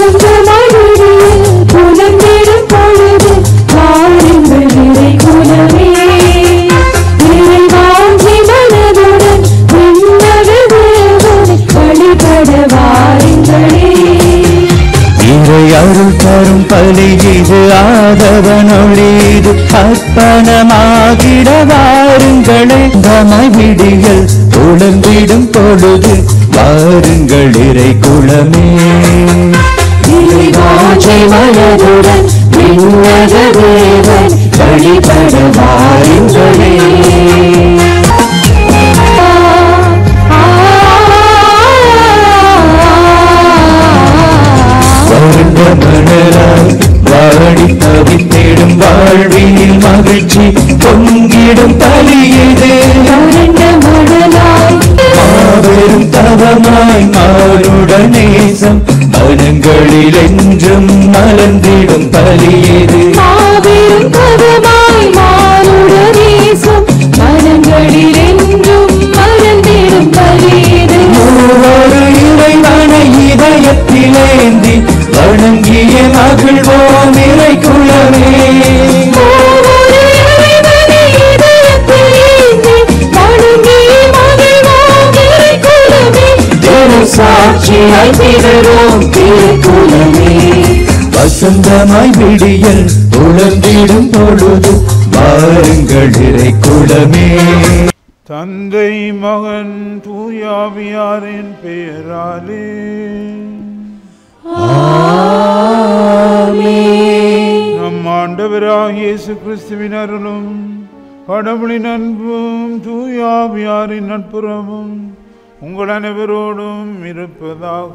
அருள் தரும் பலி இது ஆதவனொழிது அர்ப்பணமாகிட வாருங்களே தமவிடிகள் உழந்திடும் பொழுது வாருங்கள் இறை குலமே மனதுடன் விண்ணக தேவன் வழிபட வாருங்களே மணலாய் வாடி தவித்திடும் வாழ்வினில் மகிழ்ச்சி பொங்கிடும் பலியது மாபெரும் தவமாய் மானுட நேசம் மனங்களில் என்றும் மலர்ந்திடும் பலியது மாபெரும் தவமாய் மானுட நேசம் மனங்களில் என்றும் மலர்ந்திடும் பலியது ஒவ்வொரு இறைவனை இதயத்திலேந்தி வணங்கிய மகிழ்வோம் இறை குலமே சாட்சியாய் திகழும் திருக்குலமே வசந்தமாய் விடியல் உழந்திடும் பொழுது வாருங்கள் இறை குலமே தந்தை மகன் தூயாவியாரின் பெயராலே நம் ஆண்டவராகிய இயேசு கிறிஸ்துவின் அருளும் கடவுளின் அன்பும் தூயாவியாரின் நட்புறவும் உங்கள் அனைவரோடும் இருப்பதாக.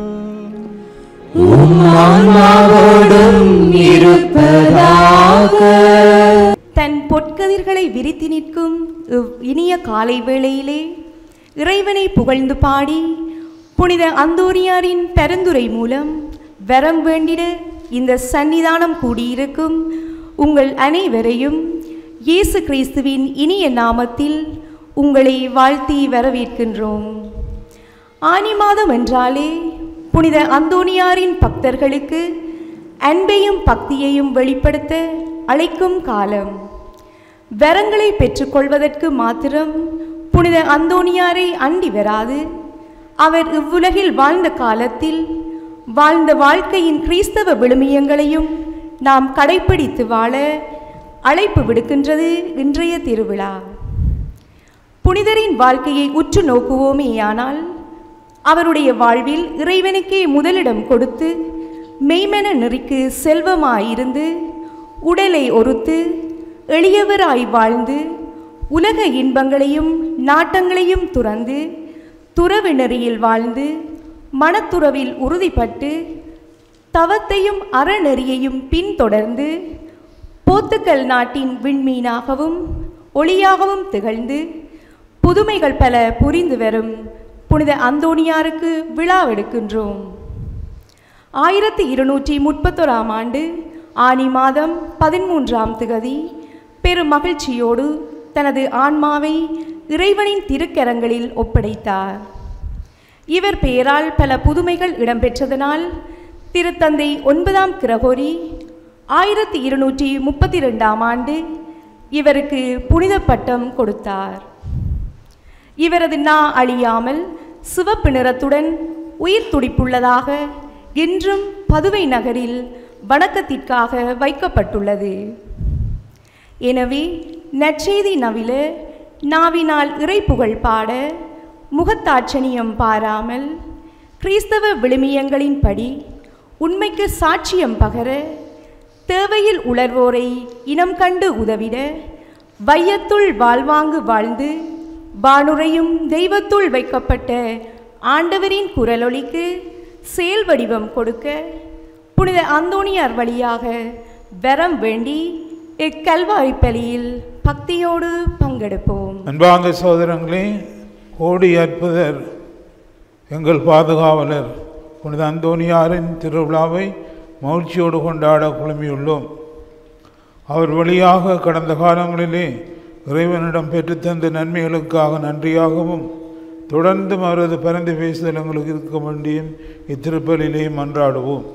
தன் பொற்கதிர்களை விரித்து நிற்கும் இனிய காலை வேளையிலே இறைவனை புகழ்ந்து பாடி புனித அந்தோனியாரின் பரிந்துரை மூலம் வரம் வேண்டிட இந்த சன்னிதானம் கூடியிருக்கும் உங்கள் அனைவரையும் இயேசு கிறிஸ்துவின் இனிய நாமத்தில் உங்களை வாழ்த்தி வரவேற்கின்றோம். ஆனி மாதம் என்றாலே புனித அந்தோனியாரின் பக்தர்களுக்கு அன்பையும் பக்தியையும் வெளிப்படுத்த அழைக்கும் காலம். வரங்களை பெற்றுக்கொள்வதற்கு மாத்திரம் புனித அந்தோனியாரை அண்டி வராது, அவர் இவ்வுலகில் வாழ்ந்த காலத்தில் வாழ்ந்த வாழ்க்கையின் கிறிஸ்தவ விழுமியங்களையும் நாம் கடைப்பிடித்து வாழ அழைப்பு விடுக்கின்றது இன்றைய திருவிழா. புனிதரின் வாழ்க்கையை உற்று நோக்குவோமேயானால் அவருடைய வாழ்வில் இறைவனுக்கே முதலிடம் கொடுத்து மெய்மென நெறிக்கு செல்வமாயிருந்து உடலை ஒருத்து எளியவராய் வாழ்ந்து உலக இன்பங்களையும் நாட்டங்களையும் துறந்து துறவு நெறியில் வாழ்ந்து மனத்துறவில் உறுதிப்பட்டு தவத்தையும் அறநெறியையும் பின்தொடர்ந்து போர்த்துகல் நாட்டின் விண்மீனாகவும் ஒளியாகவும் திகழ்ந்து புதுமைகள் பல புரிந்து வரும் புனித அந்தோனியாருக்கு விழாவெடுக்கின்றோம். 1231 ஆண்டு ஆனி மாதம் 13ஆம் திகதி பெரும் மகிழ்ச்சியோடு தனது ஆன்மாவை இறைவனின் திருக்கரங்களில் ஒப்படைத்தார். இவர் பெயரால் பல புதுமைகள் இடம்பெற்றதனால் திருத்தந்தை 9ஆம் கிரகோரி 1232 ஆண்டு இவருக்கு புனித பட்டம் கொடுத்தார். இவரது நா அழியாமல் சிவப்பு நிறத்துடன் உயிர் துடிப்புள்ளதாக இன்றும் பதுவை நகரில் வணக்கத்திற்காக வைக்கப்பட்டுள்ளது. எனவே நற்செய்தி நவில நாவினால் இறைப்புகழ் பாட முகத்தாட்சணியம் பாராமல் கிறிஸ்தவ விழுமியங்களின்படி உண்மைக்கு சாட்சியம் பகர தேவையில் உணர்வோரை இனம் கண்டு உதவிட வையத்துள் வாழ்வாங்கு வாழ்ந்து வானுரையும் தெய்வத்துள் வைக்கப்பட்ட ஆண்டவரின் குரலொலிக்கு செயல் வடிவம் கொடுக்க புனித அந்தோனியார் வழியாக வரம் வேண்டி இக்கல்வாரி பலியில் பக்தியோடு பங்கெடுப்போம். அன்பார்ந்த சகோதரங்களே, கோடி அற்புதர் எங்கள் பாதுகாவலர் புனித அந்தோனியாரின் திருவிழாவை மகிழ்ச்சியோடு கொண்டாட குழுமியுள்ளோம். அவர் வழியாக கடந்த காலங்களிலே இறைவனிடம் பெற்றுத்தந்த நன்மைகளுக்காக நன்றியாகவும் தொடர்ந்தும் அவரது பரந்து பேசுதல் எங்களுக்கு இருக்க வேண்டியும் இத்திருப்பலிலே மன்றாடுவோம்.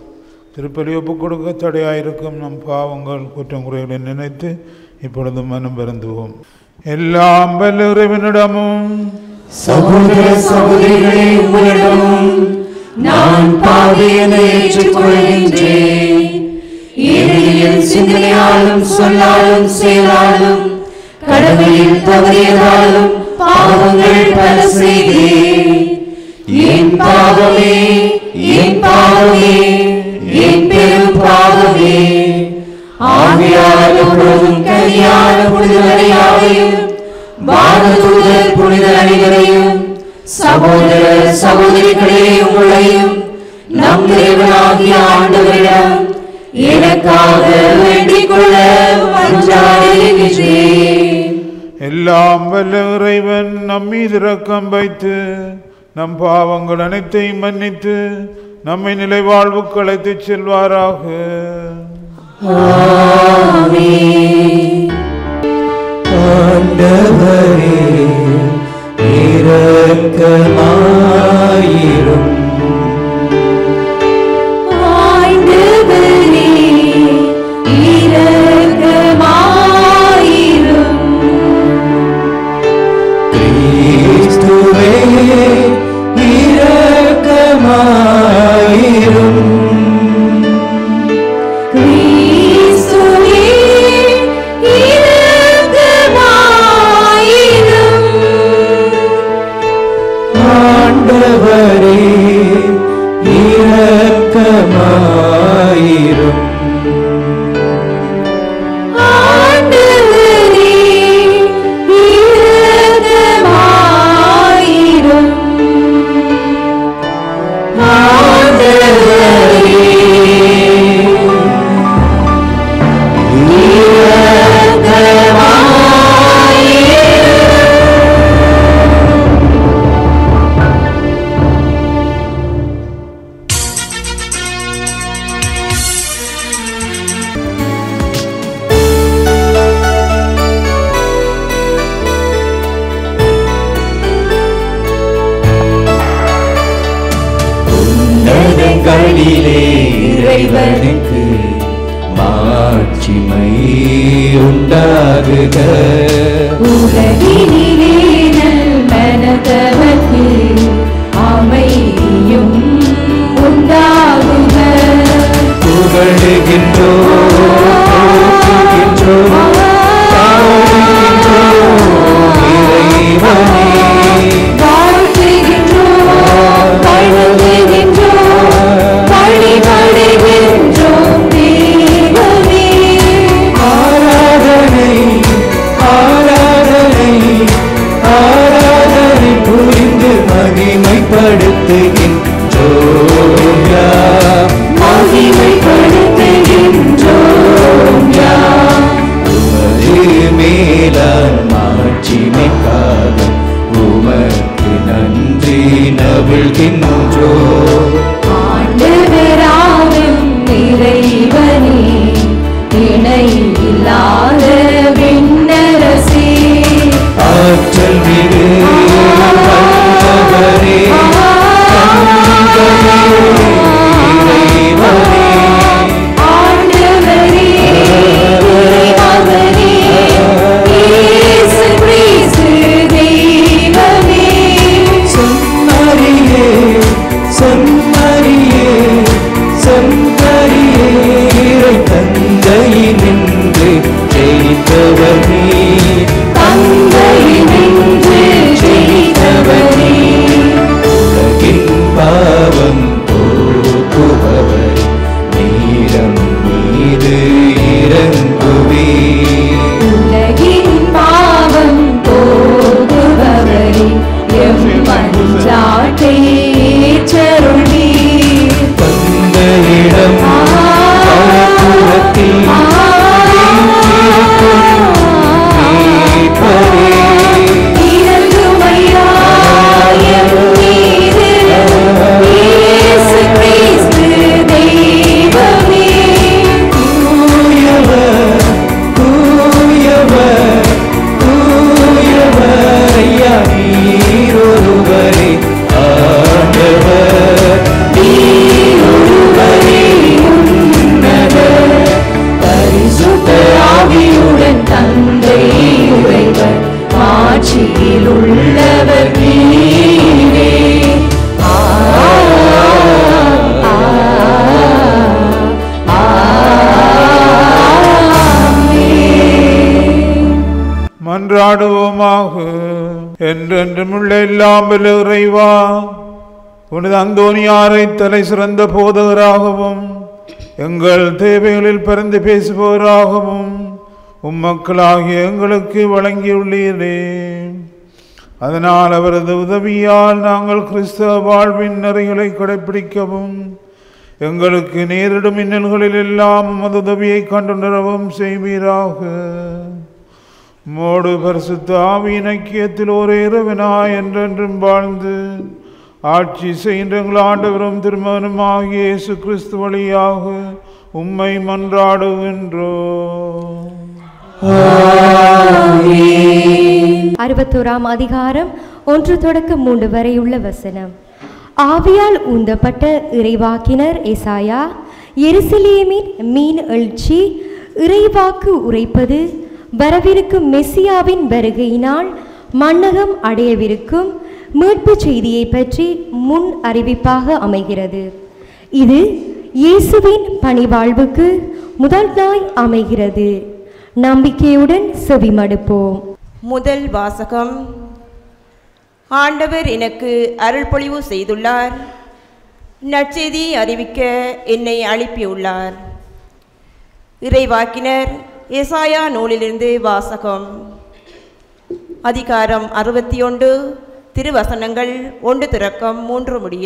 திருப்பலி ஒப்புக் கொடுக்க தடையாயிருக்கும் நம் பாவங்கள் குற்றம் குறைகளை நினைத்து இப்பொழுது மனம் வருந்துவோம். எல்லாம் வல்ல இறைவனிடமும் சகோதர சகோதரிகளே உங்களிடமும் நான் பாவியனை ஏற்றுக்கொள்கின்றேன். ஏனெனில் சிந்தனையாலும் சொல்லாலும் செயலாலும் கடமையில் தவறியதாலும் பாவங்கள் பல செய்தேன். என் பாவமே, என் பாவமே, என் பெரும் பாவமே. ஆவியால் எப்பொழுதும் கனியான புனிதரையாவையும் வானதூதர் புனித அனைவரையும் சகோதர சகோதரிகளே உங்களையும் நம் இறைவனாகிய ஆண்டவரிடம் எனக்காக வேண்டிக் கொள்ள மன்றாடுகின்றேன். எல்லாம் வல்ல இறைவன் நம் மீது இரக்கம் வைத்து நம் பாவங்கள் அனைத்தையும் மன்னித்து நம்மை நிலை வாழ்வுக்கு அழைத்துச் செல்வாராக. ஆண்டவரே இரக்கமாயிரும். ஆண்டவரே இரக்கமாயிரும். கிறிஸ்துவே இரக்கமாயிரும். கிறிஸ்துவே இரக்கமாயிரும். ஆண்டவரே இரக்கமாயிரும். ஆண்டவரே இரக்கமாயிரும். உன்னதங்களிலே இறைவனுக்கு மாட்சிமை உண்டாகுக. உலகினிலே நல்மனதவர்க்கு அமைதியும் உண்டாகுக. புகழுகின்றோம், போற்றுகின்றோம், பாடுகின்றோம் இறைவனே. வாழ்த்துகின்றோம், வணங்குகின்றோம், வழிபடுகின்றோம் தெய்வமே. ஆராதனை ஆராதனை ஆராதனை புரிந்து மகிமைப்படுத்துகின்றோம் யாம். மகிமைப்படுத்துகின்றோம் யாம். உமது மேலான் மாட்சிமைக்காக உமக்கு நன்றி நவிழ்கின்றோம். ஆண்டவராகும் இறைவனே, இணையில்லாத விண்ணரசே, ஆற்றல் மிகு ஆண்டவரே, தந்தையே, இறைவனே, ஆண்டவரே, இறைமகனே, இயேசு கிறிஸ்து தெய்வமே. செம்மறியே செம்மறியே செம்மறியே இறை தந்தையினின்று ஜெயித்தவர் நீ. தந்தையினின்று ஜெயித்தவரே, உலகின் பாவம் போக்குபவர் நீரம் மீது இறங்குவீர். உலகின் பாவம் போக்குபவரே, எம் மன்றாட்டை ஏற்றருள்வீர். தந்தையிடம் வலப்புறத்தில் வீற்றிருக்கும் மன்றாடுவோமாக. என்றென்றும் உள்ள எல்லாம் வல்ல இறைவா, உனது அந்தோனியாரை தலை சிறந்த போதகராகவும் எங்கள் தேவைகளில் பரிந்து பேசுபவராகவும் உம்மக்களாகிய எங்களுக்கு வழங்கியுள்ளீரே. அதனால் அவரது உதவியால் நாங்கள் கிறிஸ்தவ வாழ்வின் நெறிகளை கடைப்பிடிக்கவும் எங்களுக்கு நேரிடும் இன்னல்களில் எல்லாம் உமது உதவியை கண்டுணரவும் செய்வீராக. மோடு பரிசுத்த ஆவியின் ஐக்கியத்தில் ஒரே இறைவனாய் என்றென்றும் வாழ்ந்து ஆட்சி செய்கின்ற எங்கள் ஆண்டவரும் திருமகனும் ஆகிய இயேசு கிறிஸ்து வழியாக உம்மை மன்றாடுகின்றோம். 61ஆம் அதிகாரம் 1 தொடக்கம் 3 வரை உள்ள வசனம். ஆவியால் ஊந்தப்பட்ட இறைவாக்கினர் எசாயா எருசலேமின் மீன் எழுச்சி, இறைவாக்கு உரைப்பது, வரவிருக்கும் மெசியாவின் வருகையினால் மன்னகம் அடையவிருக்கும் மீட்பு செய்தியை பற்றி முன் அறிவிப்பாக அமைகிறது. இது இயேசுவின் பணிவாழ்வுக்கு முதல் நாள் அமைகிறது. நம்பிக்கையுடன் செவிமடுப்போம். முதல் வாசகம். ஆண்டவர் எனக்கு அருள்பொழிவு செய்துள்ளார், நற்செய்தியை அறிவிக்க என்னை அனுப்பியுள்ளார். இறைவாக்கினர் எசாயா நூலிலிருந்து வாசகம். அதிகாரம் 61, திருவசனங்கள் 1 தொடக்கம் 3 முடிய.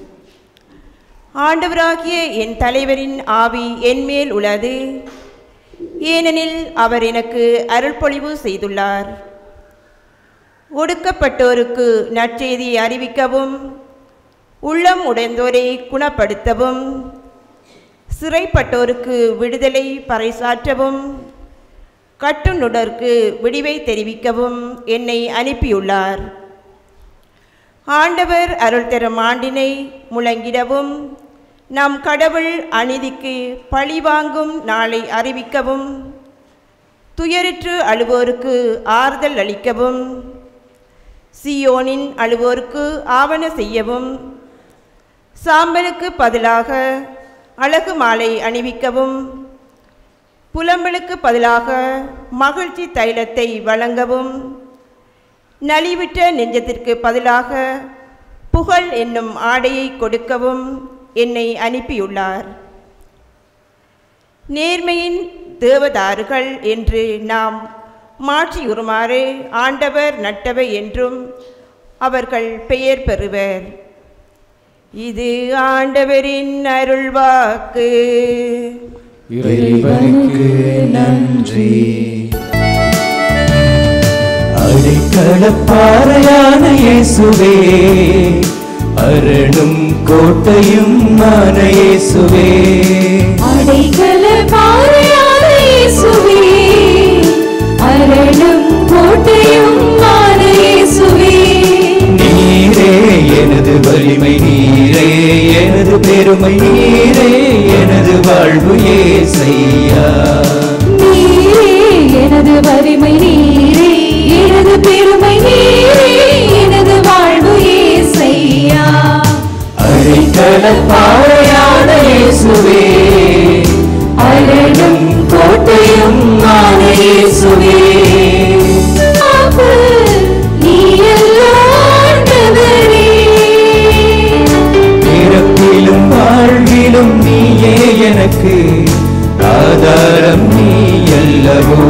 ஆண்டவராகிய என் தலைவரின் ஆவி என்மேல் உள்ளது, ஏனெனில் அவர் எனக்கு அருள்பொழிவு செய்துள்ளார். ஒடுக்கப்பட்டோருக்கு நற்செய்தியை அறிவிக்கவும், உள்ளம் உடைந்தோரை குணப்படுத்தவும், சிறைப்பட்டோருக்கு விடுதலை பறைசாற்றவும், கட்டுண்டுடருக்கு விடிவை தெரிவிக்கவும் என்னை அனுப்பியுள்ளார். ஆண்டவர் அருள் தரும் ஆண்டினை முழங்கிடவும், நம் கடவுள் அநீதிக்கு பழிவாங்கும் நாளை அறிவிக்கவும், துயரிற்று அழுவோருக்கு ஆறுதல் அளிக்கவும், சீயோனின் அழுவோருக்கு ஆவண செய்யவும், சாம்பலுக்கு பதிலாக அழகு மாலை அணிவிக்கவும், புலம்பலுக்கு பதிலாக மகிழ்ச்சி தைலத்தை வழங்கவும், நலிவிட்ட நெஞ்சத்திற்கு பதிலாக புகழ் என்னும் ஆடையை கொடுக்கவும் என்னை அனுப்பியுள்ளார். நேர்மையின் தேவதாறுகள் என்று நாம் மாற்றியுறுமாறு ஆண்டவர் நட்டவை என்றும் அவர்கள் பெயர் பெறுவர். இது ஆண்டவரின் அருள்வாக்கு. இறைவனுக்கு நன்றி. அடைக்கலப்பாறையான இயேசுவே, அரணும் கோட்டையும் மான இயேசுவே, அடைக்கலப்பாறையான இயேசுவே, அரணும் கோட்டையும் மான இயேசுவே, நீரே எனது வலிமை, நீரே எனது பெருமை, நீரே எனது வாழ்வு இயேசையா, நீரே எனது வலிமை, நீரே எனது பெருமை, நீரே எனது வாழ்வு இயேசையா. அடைக்கலப்பாறையான இயேசுவே, அரணும் கோட்டையும் மான இயேசுவே, நீ எல்லாண்டவரே, பிறப்பிலும் வாழ்விலும் நீயே எனக்கு ஆதாரம், நீ அல்லவோ.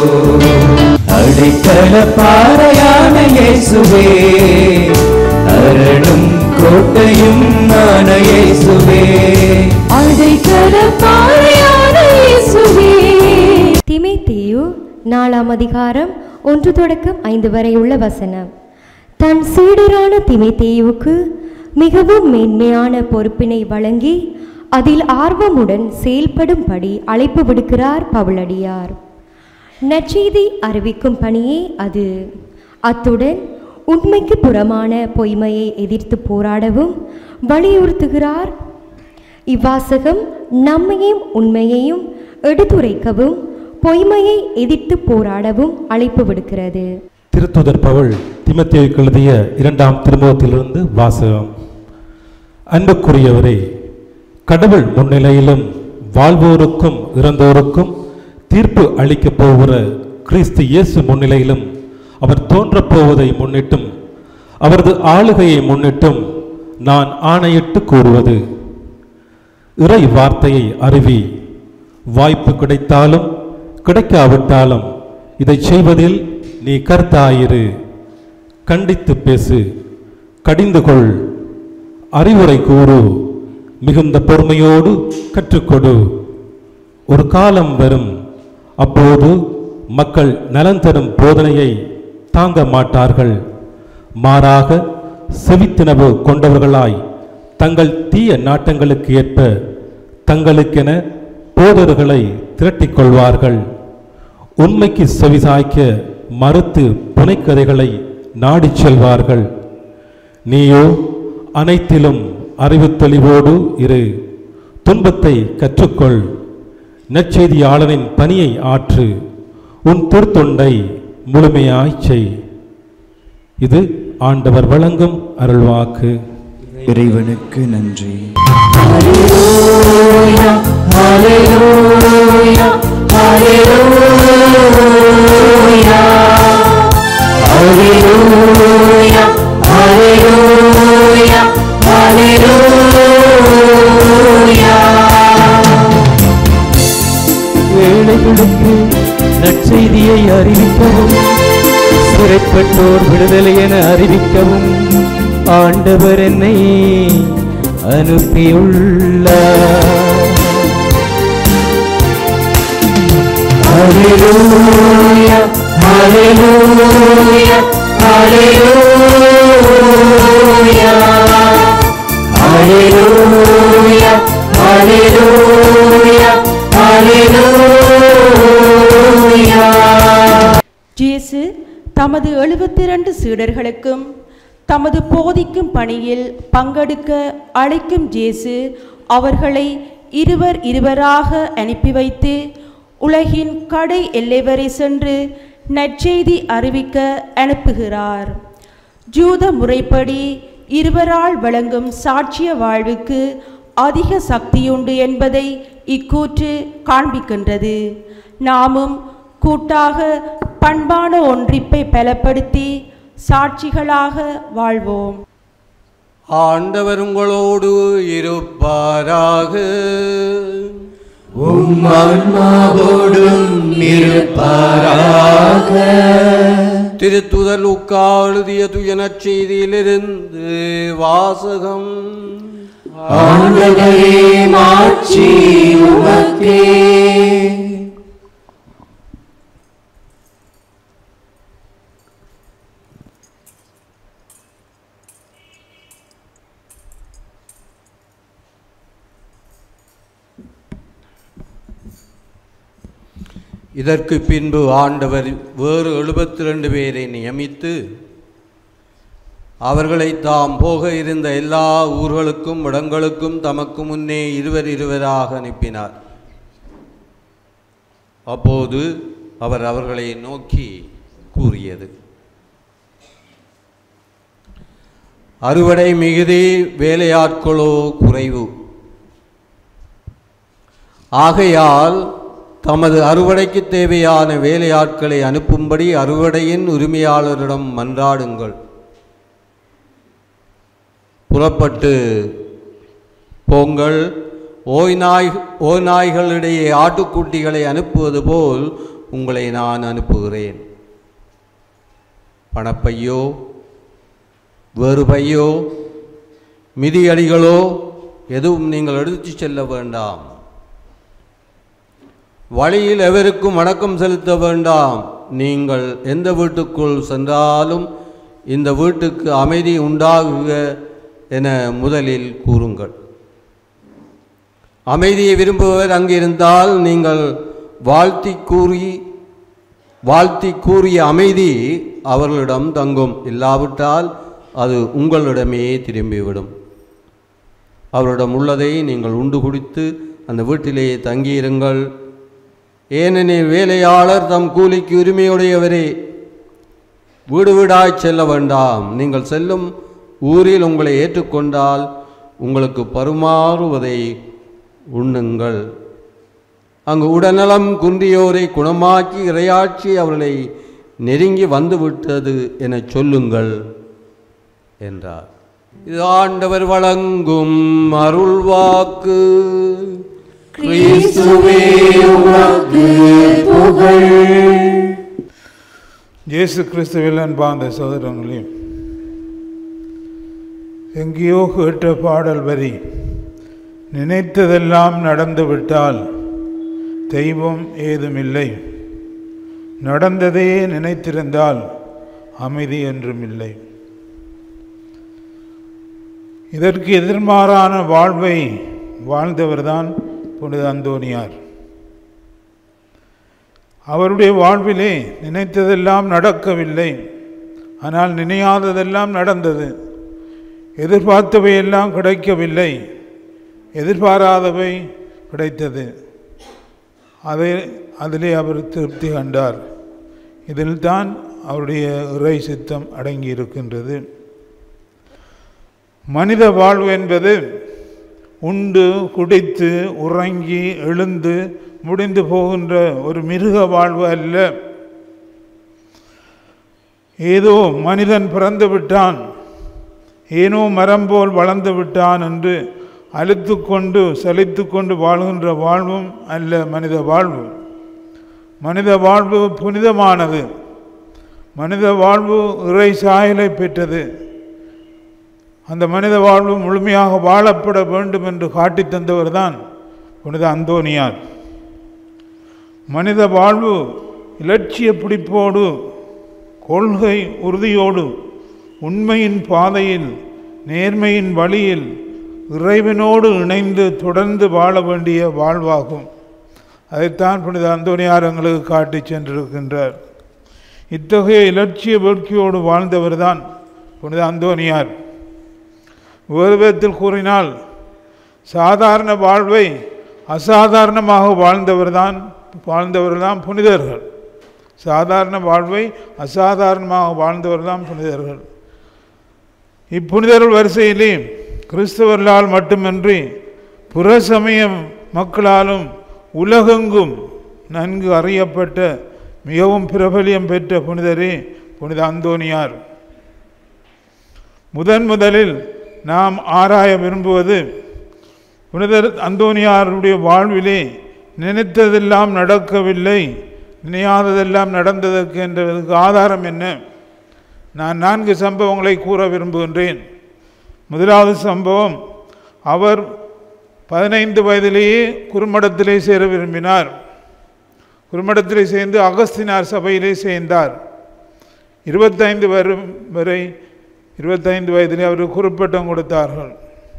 அடைக்கலப்பாறையான இயேசுவே, அரணும் கோட்டையும் மான இயேசுவே, அடைக்கலப்பாறையான இயேசுவே. தீமோத்தேயு 4ஆம் அதிகாரம் 1 தொடக்கம் 5 வரை உள்ள வசனம். தன் சீடரான தீமோத்தேயுவுக்கு மிகவும் மேன்மையான பொறுப்பினை வழங்கி அதில் ஆர்வமுடன் செயல்படும்படி அழைப்பு விடுக்கிறார் பவுலடியார். நற்செய்தி அறிவிக்கும் பணியே அது. அத்துடன் உண்மைக்கு புறமான பொய்மையை எதிர்த்து போராடவும் வலியுறுத்துகிறார். இவ்வாசகம் நம்மையும் உண்மையையும் எடுத்துரைக்கவும் பொய்மையை எதிர்த்து போராடவும் அழைப்பு விடுக்கிறது. திருத்தூதர் பவுல் தீமோத்தேயுவுக்கு எழுதிய 2ஆம் திருமுகத்திலிருந்து வாசகம். அன்புக்குரியவரே, கடவுள் முன்னிலையிலும் வாழ்வோருக்கும் இறந்தோருக்கும் தீர்ப்பு அளிக்கப் போகிற கிறிஸ்து இயேசு முன்னிலையிலும் அவர் தோன்றப்போவதை முன்னிட்டும் அவரது ஆளுகையை முன்னிட்டும் நான் ஆணையிட்டு கூறுவது, இறை வார்த்தையை அறிவி. வாய்ப்பு கிடைத்தாலும் கிடைக்காவிட்டாலும் இதை செய்வதில் நீ கர்த்தாயிரு. கண்டித்து பேசு, கடிந்து கொள், அறிவுரை கூறு, மிகுந்த பொறுமையோடு கற்றுக்கொடு. ஒரு காலம் வரும், அப்போது மக்கள் நலன் தரும் போதனையை தாங்க மாட்டார்கள். மாறாக செவித்தினவு கொண்டவர்களாய் தங்கள் தீய நாட்டங்களுக்கு ஏற்ப தங்களுக்கென போதர்களை திரட்டிக் கொள்வார்கள். உண்மைக்கு செவிசாய்க்க மறுத்து புனைக்கதைகளை நாடிச் செல்வார்கள். நீயோ அனைத்திலும் அறிவு தெளிவோடு இரு. துன்பத்தை கற்றுக்கொள். நற்செய்தியாளனின் பணியை ஆற்று. உன் திருத்தொண்டை முழுமையாய் செய். இது ஆண்டவர் வழங்கும் அருள்வாக்கு. இறைவனுக்கு நன்றி. ஏழைகளுக்கு நற்செய்தியை அறிவிக்கவும், சிறைப்பட்டோர் விடுதலை என அறிவிக்கவும் ஆண்டவர் என்னை அனுப்பியுள்ளார். ஹல்லேலூயா, ஹல்லேலூயா, ஹல்லேலூயா, ஹல்லேலூயா, ஹல்லேலூயா, ஹல்லேலூயா. இயேசு தமது 72 சீடர்களுக்கும் தமது போதிக்கும் பணியில் பங்கெடுக்க அழைக்கும் இயேசு அவர்களை இருவராக அனுப்பி வைத்து உலகின் கடை எல்லை வரை சென்று நற்செய்தி அறிவிக்க அனுப்புகிறார். ஜூத முறைப்படி இருவரால் வழங்கும் சாட்சிய வாழ்வுக்கு அதிக சக்தியுண்டு என்பதை இக்கூற்று காண்பிக்கின்றது. நாமும் கூட்டாக பண்பான ஒன்றிப்பை பலப்படுத்தி சாட்சிகளாக வாழ்வோம். ஆண்டவர் உங்களோடு இருப்பாராக. உம் ஆன்மாவோடும் இருப்பாராக. திருத்துதர் லூக்கா எழுதிய தூய நற்செய்தியிலிருந்து வாசகம். ஆண்டவரே, மாட்சி உமக்கே. இதற்கு பின்பு ஆண்டவர் வேறு 72 பேரை நியமித்து அவர்களை தாம் போக இருந்த எல்லா ஊர்களுக்கும் இடங்களுக்கும் தமக்கு முன்னே இருவராக அனுப்பினார். அப்போது அவர் அவர்களை நோக்கி கூறியது, அறுவடை மிகுதி, வேலையாட்களோ குறைவு. ஆகையால் தமது அறுவடைக்கு தேவையான வேலையாட்களை அனுப்பும்படி அறுவடையின் உரிமையாளரிடம் மன்றாடுங்கள். புறப்பட்டு போங்கள். ஓநாய்களிடையே ஆட்டுக்குட்டிகளை அனுப்புவது போல் உங்களை நான் அனுப்புகிறேன். பணப்பையோ வேறு பையோ மிதியடிகளோ எதுவும் நீங்கள் எடுத்து செல்ல வேண்டாம். வழியில் எவருக்கும் வணக்கம் செலுத்த வேண்டாம். நீங்கள் எந்த வீட்டுக்குள் சென்றாலும் இந்த வீட்டுக்கு அமைதி உண்டாகுக என முதலில் கூறுங்கள். அமைதியை விரும்புவர் அங்கிருந்தால் நீங்கள் வாழ்த்தி கூறிய அமைதி அவர்களிடம் தங்கும். இல்லாவிட்டால் அது உங்களிடமே திரும்பிவிடும். அவரிடம் உள்ளதை நீங்கள் உண்டு குடித்து அந்த வீட்டிலேயே தங்கியிருங்கள். ஏனெனில் வேலையாளர் தம் கூலிக்கு உரிமையுடையவரே. வீடு வீடாய் செல்ல வேண்டாம். நீங்கள் செல்லும் ஊரில் உங்களை ஏற்றுக்கொண்டால் உங்களுக்கு பருமாறுவதை உண்ணுங்கள். அங்கு உடல்நலம் குன்றியோரை குணமாக்கி இறையாட்சி அவர்களை நெருங்கி வந்துவிட்டது என சொல்லுங்கள் என்றார். இது ஆண்டவர் வழங்கும் அருள்வாக்கு. கிறிஸ்துவே உமக்கு புகழ். இயேசு கிறிஸ்துவில் அன்பார்ந்த சகோதரங்களே, எங்கேயோ கேட்ட பாடல் வரி, நினைத்ததெல்லாம் நடந்துவிட்டால் தெய்வம் ஏதுமில்லை, நடந்ததையே நினைத்திருந்தால் அமைதி என்றும் இல்லை. இதற்கு எதிர்மாறான வாழ்வை வாழ்ந்தவர்தான் புனித அந்தோனியார். அவருடைய வாழ்விலே நினைத்ததெல்லாம் நடக்கவில்லை, ஆனால் நினையாததெல்லாம் நடந்தது. எதிர்பார்த்தவையெல்லாம் கிடைக்கவில்லை, எதிர்பாராதவை கிடைத்தது. அதிலே அவர் திருப்தி கண்டார். இதில் தான் அவருடைய இறை சித்தம் அடங்கி இருக்கின்றது. மனித வாழ்வு என்பது உண்டு குடித்து உறங்கி எழுந்து முடிந்து போகின்ற ஒரு மிருக வாழ்வு அல்ல. ஏதோ மனிதன் பிறந்து விட்டான், ஏனோ மரம் போல் வளர்ந்து விட்டான் என்று அழுத்து கொண்டு சலித்து கொண்டு வாழ்கின்ற வாழ்வும் அல்ல மனித வாழ்வு. மனித வாழ்வு புனிதமானது. மனித வாழ்வு இறை சாயலை பெற்றது. அந்த மனித வாழ்வு முழுமையாக வாழப்பட வேண்டும் என்று காட்டி தந்தவர் தான் புனித அந்தோனியார். மனித வாழ்வு இலட்சிய பிடிப்போடு, கொள்கை உறுதியோடு, உண்மையின் பாதையில், நேர்மையின் வழியில் இறைவனோடு இணைந்து தொடர்ந்து வாழ வேண்டிய வாழ்வாகும். அதைத்தான் புனித அந்தோனியார் எங்களுக்கு காட்டி சென்றிருக்கின்றார். இத்தகைய இலட்சிய வேட்கையோடு வாழ்ந்தவர் தான் புனித அந்தோனியார். வேறு விதத்தில் கூறினால், சாதாரண வாழ்வை அசாதாரணமாக வாழ்ந்தவர்தான் புனிதர்கள். சாதாரண வாழ்வை அசாதாரணமாக வாழ்ந்தவர்தான் புனிதர்கள். இப்புனிதர்கள் வரிசையிலே கிறிஸ்தவர்களால் மட்டுமின்றி புற சமய மக்களாலும் உலகெங்கும் நன்கு அறியப்பட்ட மிகவும் பிரபலியம் பெற்ற புனிதரே புனித அந்தோனியார். முதலில் நாம் ஆராய விரும்புவது புனிதர் அந்தோனியாருடைய வாழ்விலே நினைத்ததெல்லாம் நடக்கவில்லை, நினையாததெல்லாம் நடந்ததற்கு என்றதற்கு ஆதாரம் என்ன? நான் 4 சம்பவங்களை கூற விரும்புகின்றேன். முதலாவது சம்பவம், அவர் 15 வயதிலேயே குறுமடத்திலே சேர விரும்பினார். குறுமடத்திலே சேர்ந்து அகஸ்தினார் சபையிலே சேர்ந்தார். 25 வயதிலே அவருக்கு குறுப்பட்டம் கொடுத்தார்கள்.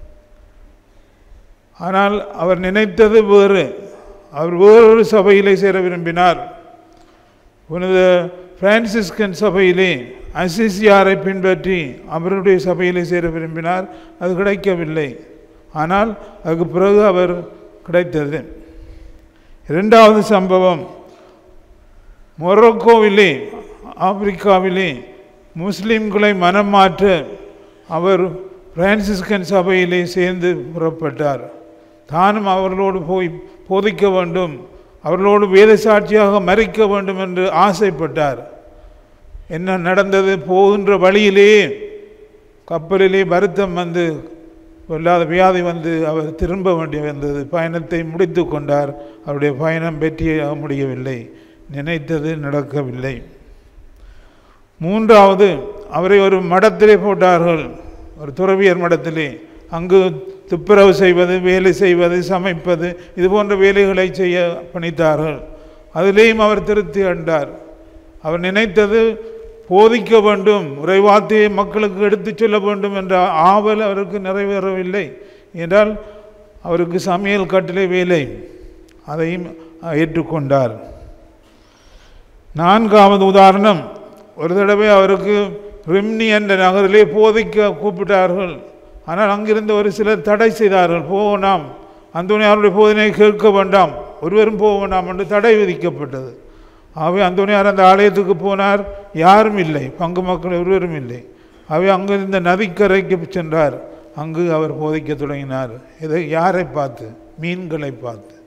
ஆனால் அவர் நினைத்தது வேறு. அவர் வேறொரு சபையிலே சேர விரும்பினார். புனித பிரான்சிஸ்கன் சபையிலே அசிசியாரை பின்பற்றி அவருடைய சபையிலே சேர விரும்பினார். அது கிடைக்கவில்லை. ஆனால் அதுக்கு பிறகு அவர் கிடைத்தது. இரண்டாவது சம்பவம், மொரோக்கோவிலே ஆப்பிரிக்காவிலே முஸ்லிம்களை மனம் மாற்ற அவர் பிரான்சிஸ்கன் சபையிலே சேர்ந்து புறப்பட்டார். தானும் அவர்களோடு போய் போதிக்க வேண்டும், அவர்களோடு வேத சாட்சியாக மறிக்க வேண்டும் என்று ஆசைப்பட்டார். என்ன நடந்தது? போகின்ற வழியிலே கப்பலிலே வருத்தம் வந்து, இல்லாத வியாதி வந்து அவர் திரும்ப வேண்டி வந்தது. பயணத்தை முடித்து கொண்டார். அவருடைய பயணம் வெற்றியாக முடியவில்லை, நினைத்தது நடக்கவில்லை. மூன்றாவது, அவரை ஒரு மடத்திலே போட்டார்கள், ஒரு துறவியர் மடத்திலே. அங்கு துப்புரவு செய்வது, வேலை செய்வது, சமைப்பது, இது போன்ற வேலைகளை செய்ய பணித்தார்கள். அதிலேயும் அவர் திருப்தி கண்டார். அவர் நினைத்தது போதிக்க வேண்டும், உரைவார்த்தையை மக்களுக்கு எடுத்துச் சொல்ல வேண்டும் என்ற ஆவல் அவருக்கு நிறைவேறவில்லை. என்றால் அவருக்கு சமையல் கட்டிலே வேலை, அதையும் ஏற்றுக்கொண்டார். நான்காவது உதாரணம், ஒரு தடவை அவருக்கு ரிம்னி என்ற நகரிலே போதிக்க கூப்பிட்டார்கள். ஆனால் அங்கிருந்து ஒரு சிலர் தடை செய்தார்கள். போகலாம், அந்தோனியாருடைய போதனையை கேட்க வேண்டாம், ஒருவரும் போக வேண்டாம் என்று தடை விதிக்கப்பட்டது. ஆகவே அந்தோனியார் அந்த ஆலயத்துக்கு போனார். யாரும் இல்லை, பங்கு மக்கள் ஒருவரும் இல்லை. ஆகவே அங்கிருந்த நதிக்கரைக்கு சென்றார். அங்கு அவர் போதிக்க தொடங்கினார். இதை யாரை பார்த்து? மீன்களை பார்த்து.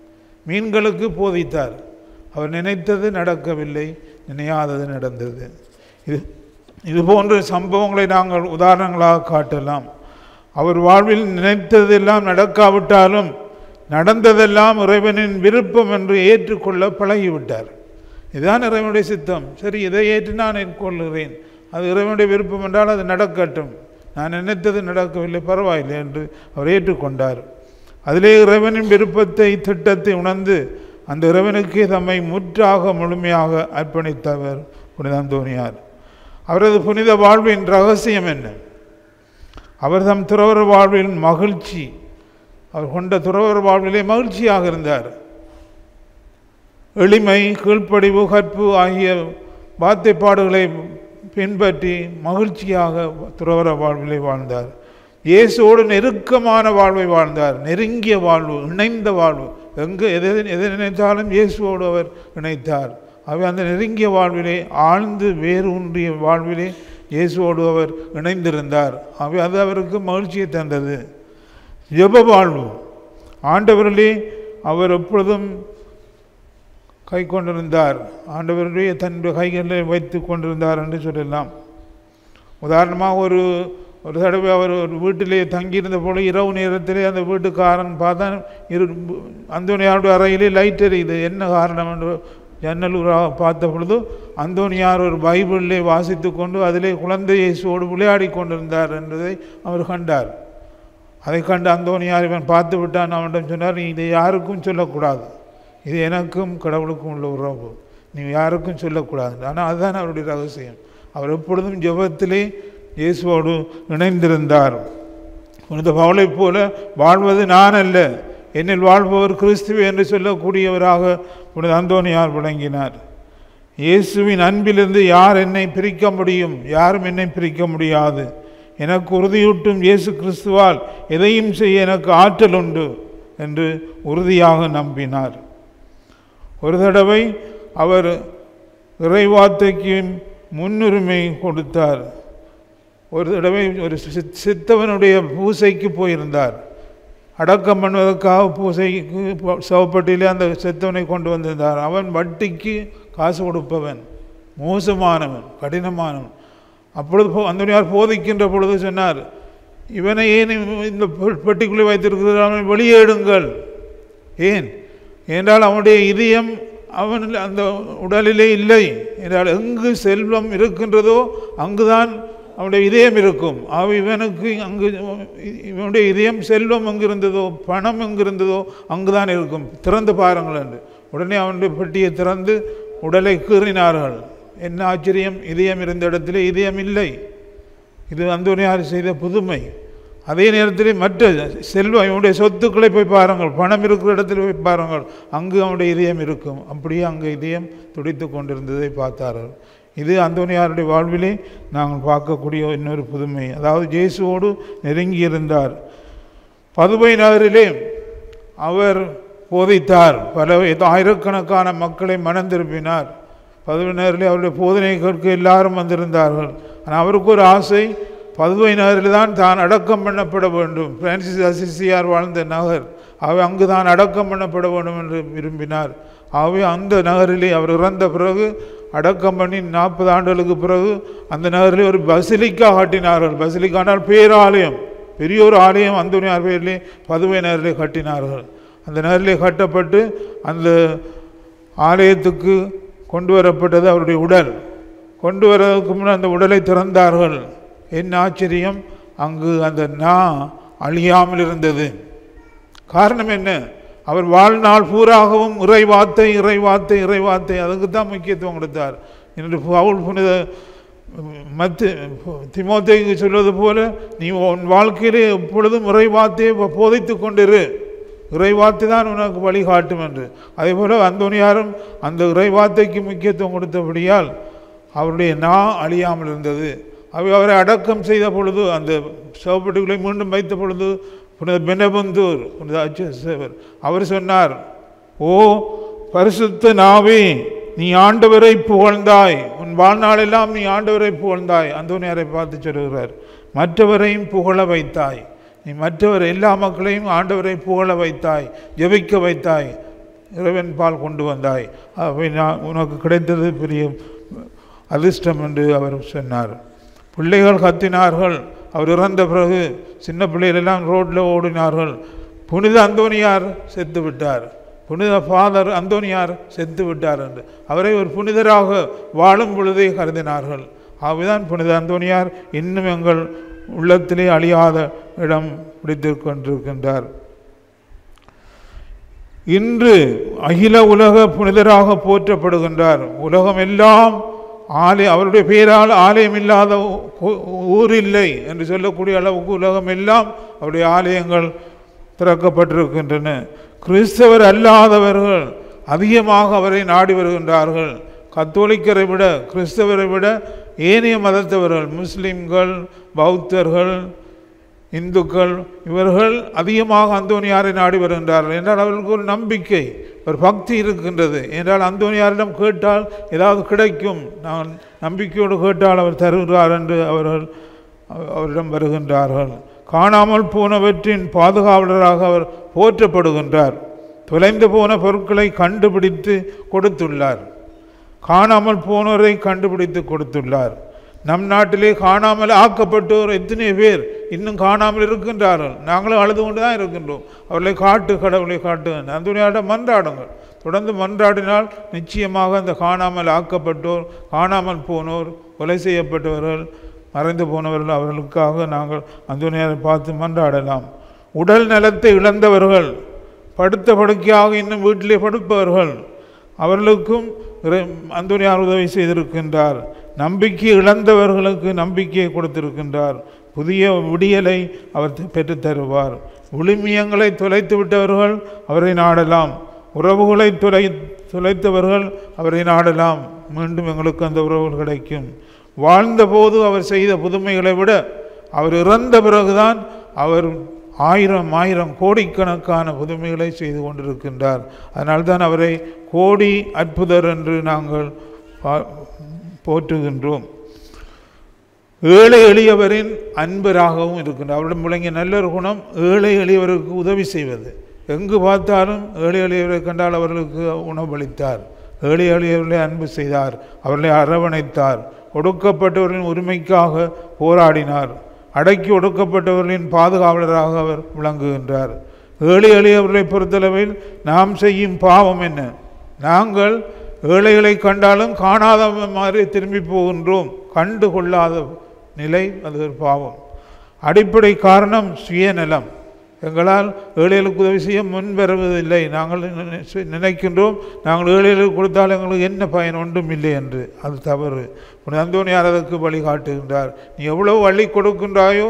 மீன்களுக்கு போதித்தார். அவர் நினைத்தது நடக்கவில்லை, நினையாதது நடந்தது. இது போன்ற சம்பவங்களை நாங்கள் உதாரணங்களாக காட்டலாம். அவர் வாழ்வில் நினைத்ததெல்லாம் நடக்காவிட்டாலும் நடந்ததெல்லாம் இறைவனின் விருப்பம் என்று ஏற்றுக்கொள்ள பழகிவிட்டார். இதுதான் இறைவனுடைய சித்தம். சரி, இதை ஏற்று நான் ஏற்றுக்கொள்கிறேன், அது இறைவனுடைய விருப்பம் என்றால் அது நடக்கட்டும், நான் நினைத்தது நடக்கவில்லை, பரவாயில்லை என்று அவர் ஏற்றுக்கொண்டார். அதிலே இறைவனின் விருப்பத்தை, திட்டத்தை உணர்ந்து அந்த இறைவனுக்கே தம்மை முற்றாக முழுமையாக அர்ப்பணித்தவர் புனித அந்தோனியார். அவரது புனித வாழ்வின் ரகசியம் என்ன? அவர் தம் துறவற வாழ்வின் மகிழ்ச்சி, அவர் கொண்ட துறவற வாழ்விலே மகிழ்ச்சியாக இருந்தார். எளிமை, கீழ்ப்படிவு, கற்பு ஆகிய வார்த்தைப்பாடுகளை பின்பற்றி மகிழ்ச்சியாக துறவற வாழ்விலே வாழ்ந்தார். இயேசுவோடு நெருக்கமான வாழ்வை வாழ்ந்தார். நெருங்கிய வாழ்வு, இணைந்த வாழ்வு. எதை நினைத்தாலும் இயேசுவோடு அவர் இணைத்தார். அவை அந்த நெருங்கிய வாழ்விலே, ஆழ்ந்து வேரூன்றிய வாழ்விலே இயேசுவோடு அவர் இணைந்திருந்தார். அவை அது அவருக்கு மகிழ்ச்சியை தந்தது. ஜெப வாழ்வு, ஆண்டவரிலே அவர் எப்பொழுதும் கை கொண்டிருந்தார், ஆண்டவருடைய தன்னுடைய கைகளை வைத்து கொண்டிருந்தார் என்று சொல்லலாம். உதாரணமாக ஒரு தடவை அவர் ஒரு வீட்டிலே தங்கியிருந்த போல இரவு நேரத்திலே அந்த வீட்டுக்காரன் பார்த்தா அந்தோனியாருடைய அறையிலே லைட் எரியுது. என்ன காரணம் என்று ஜன்னலூராக பார்த்த பொழுது அந்தோனியார் ஒரு பைபிளிலே வாசித்து கொண்டு அதிலே குழந்தை இயேசுவோடு விளையாடி கொண்டிருந்தார் என்பதை அவர் கண்டார். அதை கண்டு அந்தோனியார் இவன் பார்த்து விட்டான். அவனிடம் சொன்னார், நீ இதை யாருக்கும் சொல்லக்கூடாது, இது எனக்கும் கடவுளுக்கும் உள்ள உறவு, நீ யாருக்கும் சொல்லக்கூடாது. ஆனால் அதுதான் அவருடைய ரகசியம். அவர் எப்பொழுதும் ஜெபத்திலே இயேசுவோடு இணைந்திருந்தார். புனித பவுலைப் போல வாழ்வது நான் அல்ல, என்னில் வாழ்பவர் கிறிஸ்துவே என்று சொல்லக்கூடியவராக புனித அந்தோனியார் விளங்கினார். இயேசுவின் அன்பிலிருந்து யார் என்னை பிரிக்க முடியும்? யாரும் என்னை பிரிக்க முடியாது. எனக்கு உறுதியூட்டும் இயேசு கிறிஸ்துவால் எதையும் செய்ய எனக்கு ஆற்றல் உண்டு என்று உறுதியாக நம்பினார். ஒரு தடவை அவர் இறைவார்த்தைக்கு முன்னுரிமை கொடுத்தார். ஒரு தடவை ஒரு சித்தவனுடைய பூசைக்கு போயிருந்தார். அடக்கம் பண்ணுவதற்காக பூசைக்கு சவப்பட்டியிலே அந்த சித்தவனை கொண்டு வந்திருந்தார். அவன் வட்டிக்கு காசு கொடுப்பவன், மோசமானவன், கடினமானவன். அப்பொழுது அந்தோனியார் போதிக்கின்ற பொழுது சொன்னார், இவனை ஏன் இந்த பெட்டிக்குள்ளே வைத்திருக்கிறார்கள், வெளியேடுங்கள். ஏன் என்றால் அவனுடைய இதயம் அவன் அந்த உடலிலே இல்லை என்றால் எங்கு செல்வம் இருக்கின்றதோ அங்குதான் அவனுடைய இதயம் இருக்கும். இவனுக்கு அங்கு இவனுடைய இதயம் செல்வம் எங்கிருந்ததோ, பணம் எங்கிருந்ததோ அங்குதான் இருக்கும், திறந்து பாருங்கள் என்று. உடனே அவனுடைய பெட்டியை திறந்து உடலை கீறினார்கள். என்ன ஆச்சரியம், இதயம் இருந்த இடத்திலே இதயம் இல்லை. இது அந்தோனியார் செய்த புதுமை. அதே நேரத்தில் மற்ற செல்வம், இவனுடைய சொத்துக்களை போய் பாருங்கள், பணம் இருக்கிற இடத்துல போய் பாருங்கள், அங்கு அவனுடைய இதயம் இருக்கும். அப்படியே அங்கு இதயம் துடித்து கொண்டிருந்ததை பார்த்தார்கள். இது அந்தோனியாருடைய வாழ்விலே நாங்கள் பார்க்கக்கூடிய இன்னொரு புதுமை. அதாவது இயேசுவோடு நெருங்கி இருந்தார். பதுவை நகரிலே அவர் போதித்தார், பல ஆயிரக்கணக்கான மக்களை மனம் திருப்பினார். பதுவை நகரிலே அவருடைய போதனை கேட்க எல்லாரும் வந்திருந்தார்கள். ஆனால் அவருக்கு ஒரு ஆசை, பதுவை நகரில் தான் அடக்கம் பண்ணப்பட வேண்டும். பிரான்சிஸ் அசிசியார் வாழ்ந்த நகர், அங்கு தான் அடக்கம் பண்ணப்பட வேண்டும் என்று விரும்பினார். ஆகவே அந்த நகரிலே அவர் இறந்த பிறகு அடக்கம் பண்ணி 40 ஆண்டுகளுக்கு பிறகு அந்த நகரிலே ஒரு பசிலிக்கா கட்டினார்கள். பசிலிக்கானால் பேராலயம், பெரிய ஒரு ஆலயம் அந்தோனியார் பேரிலே பதுவை நகரிலே கட்டினார்கள். அந்த நகரிலே கட்டப்பட்டு அந்த ஆலயத்துக்கு கொண்டு வரப்பட்டது அவருடைய உடல். கொண்டு வரதுக்கு முன்னே அந்த உடலை திறந்தார்கள். என்ன ஆச்சரியம், அங்கு அந்த அழியாமல் இருந்தது. காரணம் என்ன? அவர் வாழ்நாள் பூராகவும் இறைவார்த்தை இறைவார்த்தை இறைவார்த்தை, அதுக்கு தான் முக்கியத்துவம் கொடுத்தார். என்று பவுல் புனித தீமோத்தேயுக்கு சொல்வது போல, நீ உன் வாழ்க்கையிலே எப்பொழுதும் இறைவார்த்தையை போதித்து கொண்டிரு, இறைவார்த்தை தான் உனக்கு வழிகாட்டும் என்று. அதே போல அந்தோனியாரும் அந்த இறைவார்த்தைக்கு முக்கியத்துவம் கொடுத்தபடியால் அவருடைய அழியாமல் இருந்தது. அவரை அடக்கம் செய்த பொழுது, அந்த சவப்பெட்டிகளை மீண்டும் வைத்த பொழுது, புனித பெனபந்தூர் புனித அச்சேவர் அவர் சொன்னார், ஓ பரிசுத்த நாவே, நீ ஆண்டவரை புகழ்ந்தாய், உன் வாழ்நாளெல்லாம் நீ ஆண்டவரை புகழ்ந்தாய். அந்தோனியாரை பார்த்து சொல்கிறார், மற்றவரையும் புகழ வைத்தாய், நீ மற்றவர் எல்லா மக்களையும் ஆண்டவரை புகழ வைத்தாய், ஜெபிக்க வைத்தாய் இறைவன் பால் கொண்டு வந்தாய், உனக்கு கிடைத்தது பெரிய அதிர்ஷ்டம் என்று அவர் சொன்னார். பிள்ளைகள் கத்தினார்கள். அவர் இறந்த பிறகு சின்ன பிள்ளைகளெல்லாம் ரோட்டில் ஓடினார்கள். புனித அந்தோனியார் செத்து விட்டார், புனித ஃபாதர் அந்தோனியார் செத்து விட்டார் என்று அவரை ஒரு புனிதராக வாழும் பொழுதே கருதினார்கள். ஆகவேதான் புனித அந்தோனியார் இன்னும் எங்கள் உள்ளத்திலே அழியாத இடம் பிடித்து கொண்டிருக்கின்றார். இன்று அகில உலக புனிதராக போற்றப்படுகின்றார். உலகம் எல்லாம் அவருடைய பெயரால் ஆலயம் இல்லாத ஊர் இல்லை என்று சொல்லக்கூடிய அளவுக்கு உலகம் எல்லாம் அவருடைய ஆலயங்கள் திறக்கப்பட்டிருக்கின்றன. கிறிஸ்தவர் அல்லாதவர்கள் அதிகமாக அவரை நாடி வருகின்றார்கள். கத்தோலிக்கரை விட, கிறிஸ்தவரை விட ஏனைய மதத்தவர்கள், முஸ்லிம்கள், பௌத்தர்கள், இந்துக்கள், இவர்கள் அதிகமாக அந்தோனியாரை நாடி வருகின்றார்கள். என்றால் அவர்களுக்கு ஒரு நம்பிக்கை, ஒரு பக்தி இருக்கின்றது. என்றால் அந்தோனியாரிடம் கேட்டால் ஏதாவது கிடைக்கும், நான் நம்பிக்கையோடு கேட்டால் அவர் தருகிறார் என்று அவரிடம் வருகின்றார்கள். காணாமல் போனவற்றின் பாதுகாவலராக அவர் போற்றப்படுகின்றார். தொலைந்து போன பொருட்களை கண்டுபிடித்து கொடுத்துள்ளார். காணாமல் போனோரை கண்டுபிடித்து கொடுத்துள்ளார். நம் நாட்டிலே காணாமல் ஆக்கப்பட்டோர் எத்தனை பேர் இன்னும் காணாமல் இருக்கின்றார்கள். நாங்களும் அழுது கொண்டு தான் இருக்கின்றோம். அவர்களை காட்டு, கடவுளை காட்டு. அந்தோனியாரிடம் மன்றாடுங்கள். தொடர்ந்து மன்றாடினால் நிச்சயமாக அந்த காணாமல் ஆக்கப்பட்டோர், காணாமல் போனோர், கொலை செய்யப்பட்டவர்கள், மறைந்து போனவர்கள், அவர்களுக்காக நாங்கள் அந்தோனியாரை பார்த்து மன்றாடலாம். உடல் நலத்தை இழந்தவர்கள், படுத்த படுக்கையாக இன்னும் வீட்டிலே படுப்பவர்கள், அவர்களுக்கும் அந்தோனியார் உதவி செய்திருக்கின்றார். நம்பிக்கை இழந்தவர்களுக்கு நம்பிக்கையை கொடுத்திருக்கின்றார். புதிய விடியலை அவர் பெற்றுத் தருவார். விழுமியங்களை தொலைத்து விட்டவர்கள் அவரை நாடலாம். உறவுகளை தொலைத்தவர்கள் அவரை நாடலாம். மீண்டும் எங்களுக்கு அந்த உறவுகள் கிடைக்கும். வாழ்ந்தபோது அவர் செய்த புதுமைகளை விட அவர் இறந்த பிறகுதான் அவர் ஆயிரம் கோடிக்கணக்கான புதுமைகளை செய்து கொண்டிருக்கின்றார். அதனால்தான் அவரை கோடி அற்புதர் என்று நாங்கள் போற்றுகின்றோம். ஏழை எளியவரின் அன்பராகவும் இருக்கின்றார். அவரிடம் விளங்கிய நல்ல ஒரு குணம் ஏழை எளியவருக்கு உதவி செய்வது. எங்கு பார்த்தாலும் ஏழை எளியவரை கண்டால் அவர்களுக்கு உணவளித்தார். ஏழை எளியவர்களை அன்பு செய்தார். அவர்களை அரவணைத்தார். ஒடுக்கப்பட்டவர்களின் உரிமைக்காக போராடினார். அடக்கி ஒடுக்கப்பட்டவர்களின் பாதுகாவலராக அவர் விளங்குகின்றார். ஏழை எளியவர்களை பொறுத்தளவில் நாம் செய்யும் பாவம் என்ன? நாங்கள் ஏழைகளை கண்டாலும் காணாத மாதிரி திரும்பி போகின்றோம். கண்டு கொள்ளாத நிலை, அது ஒரு பாவம். அடிப்படை காரணம் சுயநலம். எங்களால் ஏழைகளுக்கு உதவி செய்ய முன்வருவதில்லை. நாங்கள் நினைக்கின்றோம் நாங்கள் ஏழைகளுக்கு கொடுத்தால் எங்களுக்கு என்ன பயன் ஒன்றும் இல்லை என்று. அது தவறு. அந்தோனியார் அதற்கு வழிகாட்டுகின்றார். நீ எவ்வளவு அள்ளி கொடுக்கின்றாயோ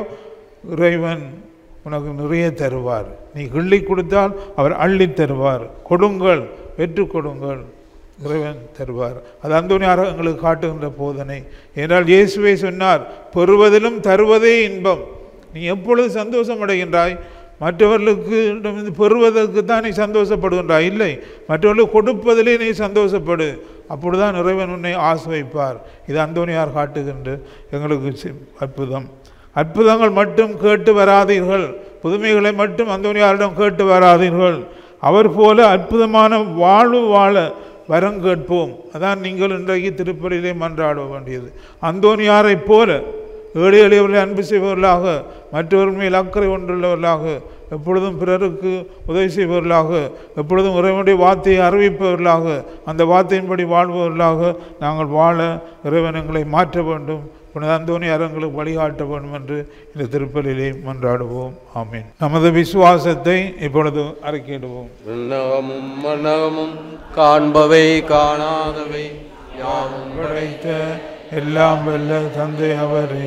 இறைவன் உனக்கு நிறைய தருவார். நீ கிள்ளி கொடுத்தால் அவர் அள்ளி தருவார். கொடுங்கள், பெற்று கொடுங்கள், இறைவன் தருவார். அது அந்தோனியார் எங்களுக்கு காட்டுகின்ற போதனை. ஏனால் இயேசுவே சொன்னார், பெறுவதிலும் தருவதே இன்பம். நீ எப்பொழுது சந்தோஷம் அடைகின்றாய்? மற்றவர்களுக்கு பெறுவதற்கு தான் நீ சந்தோஷப்படுகின்றாய்? இல்லை, மற்றவர்களுக்கு கொடுப்பதிலே நீ சந்தோஷப்படு. அப்பொழுதுதான் இறைவன் உன்னை ஆசிர்வதிப்பார். இது அந்தோனியார் காட்டுகின்ற எங்களுக்கு அற்புதம். அற்புதங்கள் மட்டும் கேட்டு வராதீர்கள். புதுமைகளை மட்டும் அந்தோனியாரிடம் கேட்டு வராதீர்கள். அவர் போல அற்புதமான வாழ்வு வாழ வரம் கேட்போம். அதான் நீங்கள் இன்றைக்கு திருப்பலியிலே மன்றாட வேண்டியது. அந்தோனியாரை போல ஏழை எளியவர்களை அன்பு செய்பவர்களாக, மற்றவர்கள் மேல் அக்கறை கொண்டுள்ளவர்களாக, எப்பொழுதும் பிறருக்கு உதவி செய்பவர்களாக, எப்பொழுதும் இறைவனுடைய வார்த்தையை அறிவிப்பவர்களாக, அந்த வார்த்தையின்படி வாழ்பவர்களாக நாங்கள் வாழ இறைவன் எங்களை மாற்ற வேண்டும். புனித அந்தோனியார் எங்களுக்கு வழிகாட்ட வேண்டும் என்று இந்த திருப்பலியிலே மன்றாடுவோம். ஆமீன். நமது விசுவாசத்தை இப்பொழுது அறிக்கையிடுவோம். விண்ணகமும் மண்ணகமும் காண்பவை காணாதவை யாவும் படைத்த எல்லாம் வல்ல தந்தை அவரே,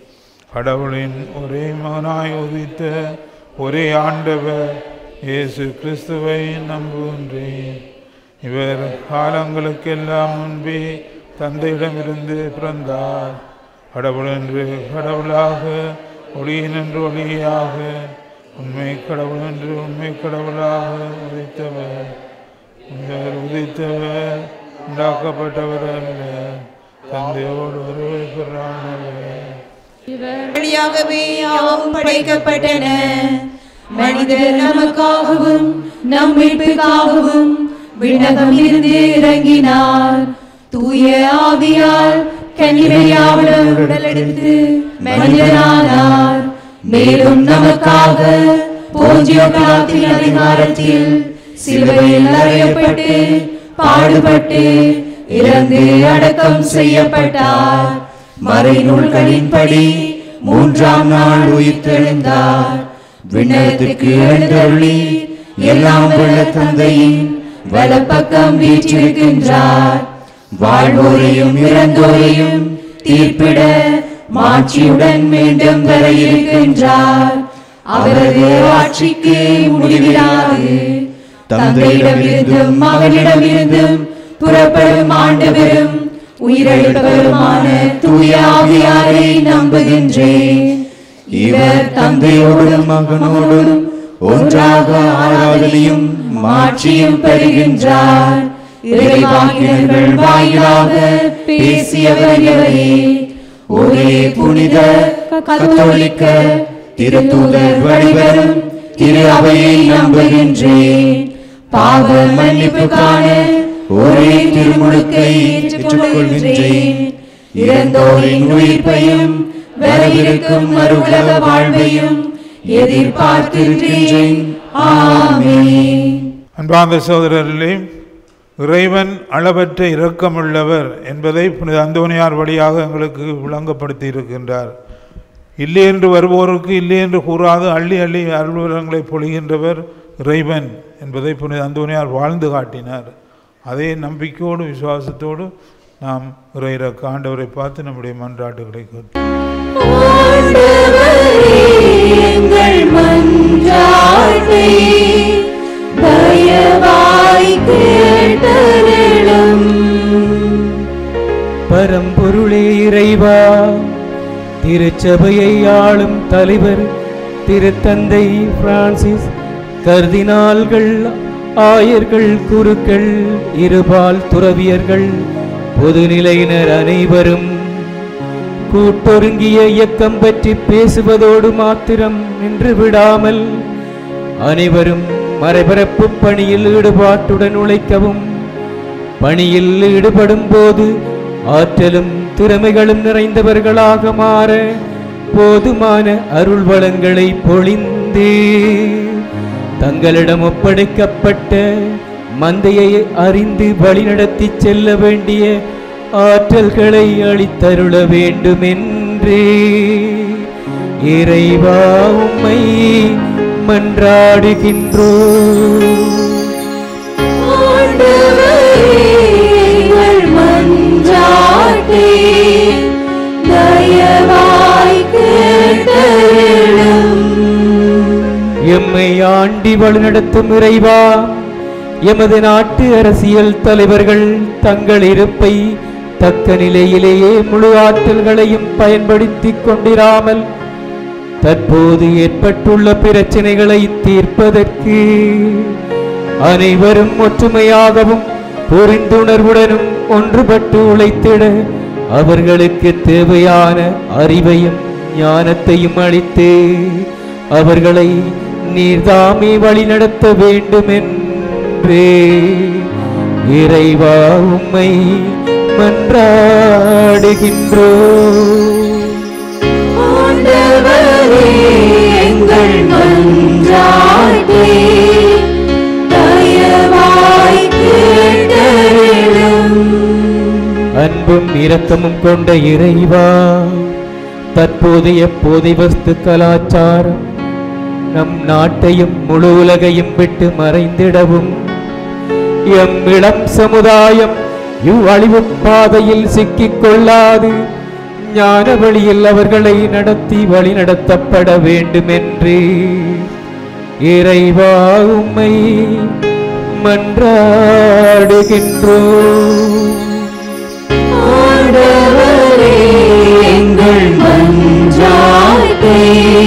கடவுளின் ஒரே மகனாய் உதித்த ஒரே ஆண்டவர் இயேசு கிறிஸ்துவை நம்புகின்றேன். இவர் காலங்களுக்கெல்லாம் முன்பே தந்தையிடமிருந்து பிறந்தார். கடவுள் என்று கடவுளாக, ஒளியினின்று ஒளியாக, உண்மை கடவுள் என்று உண்மை கடவுளாக உதித்தவர். உண்டாக்கப்பட்டவர் அல்ல, தந்தையோடு ஒருவர் பிறந்தவர். வழியாகவே யாவும் படைக்கப்பட்டன. மனிதர் நமக்காகவும் நம் மீட்புக்காகவும் விண்ணகம் இருந்து இறங்கினார். தூய ஆவியால் கன்னிமரியாவிடம் உடலெடுத்து மனிதனானார். மேலும் நமக்காக போஞ்சிய பிலாத்தின் அதிகாரத்தில் சிலுவையில் அறையப்பட்டு பாடுபட்டு இறந்து அடக்கம் செய்யப்பட்டார். மறைநூல்களின்படி 3ஆம் நாள் உயிர்த்தெழுந்தார். விண்ணகத்துக்கு எழுந்தருளி எல்லாம் வல்ல தந்தையின் வலப்பக்கம் வீற்றிருக்கின்றார். வாழ்வோரையும் இறந்தோரையும் தீர்ப்பிட மாட்சியுடன் மீண்டும் வர இருக்கின்றார். அவரது ஆட்சிக்கு முடிவிடாது. தந்தையிடமிருந்தும் மகனிடமிருந்தும் புறப்படும் ஆண்டவரும் உயிரிழப்பவருமான தூய ஆவியாரை நம்புகின்றேன். இவர் தந்தையோடும் மகனோடும் ஒன்றாக ஆராதனையும் மாட்சியும் பெறுகின்றார். இறைவாக்கினர்கள் வாயிலாக பேசியவர் எவரே? ஒரே புனித கத்தோலிக்க திருத்தூதர் வழிவரும் திரு அவையை நம்புகின்றேன். பாவ மன்னிப்புக்கான ஒரே திருமுழுக்கை ஏற்றுக்கொள்கின்றேன். இறந்தோரின் உயிர்ப்பையும் வரவிருக்கும் மறுஉலக வாழ்வையும் எதிர்பார்க்கின்றேன். ஆமென். அன்பார்ந்த சகோதரர்களே, இறைவன் அளவற்ற இரக்கமுள்ளவர் என்பதை புனித அந்தோனியார் வழியாக எங்களுக்கு விளங்கப்படுத்தி இருக்கின்றார். இல்லை என்று வருவோருக்கு இல்லை என்று கூறாது அள்ளி அள்ளி அருள்வரங்களை பொழிகின்றவர் இறைவன் என்பதை புனித அந்தோனியார் வாழ்ந்து காட்டினார். அதே நம்பிக்கையோடு விசுவாசத்தோடு நாம் இறையிறக்க ஆண்டவரை பார்த்து நம்முடைய மன்றாட்டுகளை கேட்போம். பரம்பொருளே இறைவா, திருச்சபையை ஆளும் தலைவர் திருத்தந்தை பிரான்சிஸ், கர்தினால்கள், ஆயர்கள், குருக்கள், இருபால் துறவியர்கள், பொதுநிலையினர் அனைவரும் கூட்டொருங்கிய இயக்கம் பற்றி பேசுவதோடு மாத்திரம் நின்று விடாமல் அனைவரும் மறைபரப்பு பணியில் ஈடுபாட்டுடன் உழைக்கவும், பணியில் ஈடுபடும் போது ஆற்றலும் திறமைகளும் நிறைந்தவர்களாக மாற போதுமான அருள் வளங்களை பொழிந்து தங்களிடம் ஒப்படைக்கப்பட்ட மந்தையை அறிந்து வழிநடத்தி செல்ல வேண்டிய ஆற்றல்களை அளித்தருள வேண்டும் என்று இறைவா உம்மை மன்றாடுகின்றோம். எம்மை ஆண்டி வழிநடத்தும் இறைவா, எமது நாட்டு அரசியல் தலைவர்கள் தங்கள் இருப்பை தக்க நிலையிலேயே முழு ஆற்றல்களையும் பயன்படுத்தி கொண்டிராமல் தற்போது ஏற்பட்டுள்ள பிரச்சனைகளை தீர்ப்பதற்கு அனைவரும் ஒற்றுமையாகவும் புரிந்துணர்வுடனும் ஒன்றுபட்டு உழைத்திட அவர்களுக்கு தேவையான அறிவையும் ஞானத்தையும் அளித்து அவர்களை நீர்தாமே வழிநடத்த வேண்டும் என்று இறைவா உம்மை மன்றாடுகின்றோம். எங்கள் மன்றாட்டை தயவாய் கேட்டருளும். அன்பும் இரக்கமும் கொண்ட இறைவா, தற்போதைய போதை வஸ்து கலாச்சாரம் நம் நாட்டையும் முழு உலகையும் விட்டு மறைந்திடவும், எம் இளம் சமுதாயம் இவ்வழிவு பாதையில் சிக்கிக் கொள்ளாது ஞான வழியில் அவர்களை நடத்தி வழி நடத்தப்பட வேண்டும் என்று இறைவா உம்மை மன்றாடுகின்றோம். எங்கள் மன்றாட்டை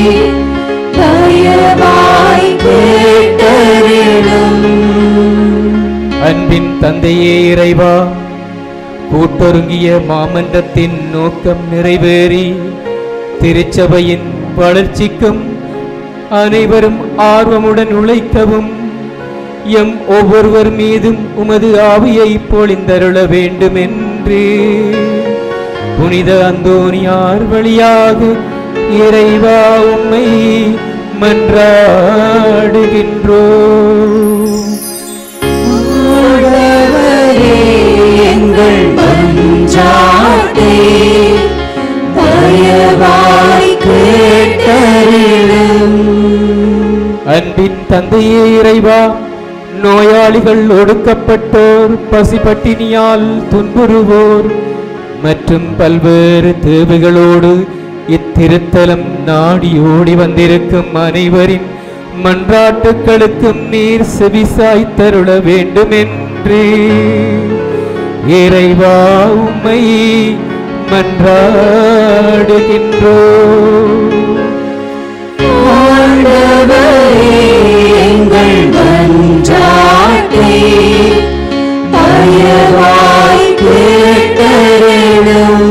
தயவாய் கேட்டருளும். அன்பின் தந்தையே இறைவா, கூட்டொருங்கிய மாமன்றத்தின் நோக்கம் நிறைவேறி திருச்சபையின் வளர்ச்சிக்கும் அனைவரும் ஆர்வமுடன் உழைக்கவும் எம் ஒவ்வொருவர் மீதும் உமது ஆவியை பொழிந்தருள வேண்டும் என்று புனித அந்தோனியார் வழியாக இறைவா உம்மை மன்றாடுகின்றோம். ஆண்டவரே, எங்கள் மன்றாட்டை தயவாய் கேட்டருளும். அன்பின் தந்தையே இறைவா, நோயாளிகள், ஒடுக்கப்பட்டோர், பசிப்பட்டினியால் துன்புறுவோர் மற்றும் பல்வேறு தேவைகளோடு இத்திருத்தலம் நாடி ஓடி வந்திருக்கும் அனைவரின் மன்றாட்டுக்களுக்கும் நீர் செவிசாய் தருள வேண்டும் என்று இறைவா உம்மை மன்றாடுகின்றோம். ஆண்டவரே, எங்கள் மன்றாட்டை தயவாய் கேட்டருளும்.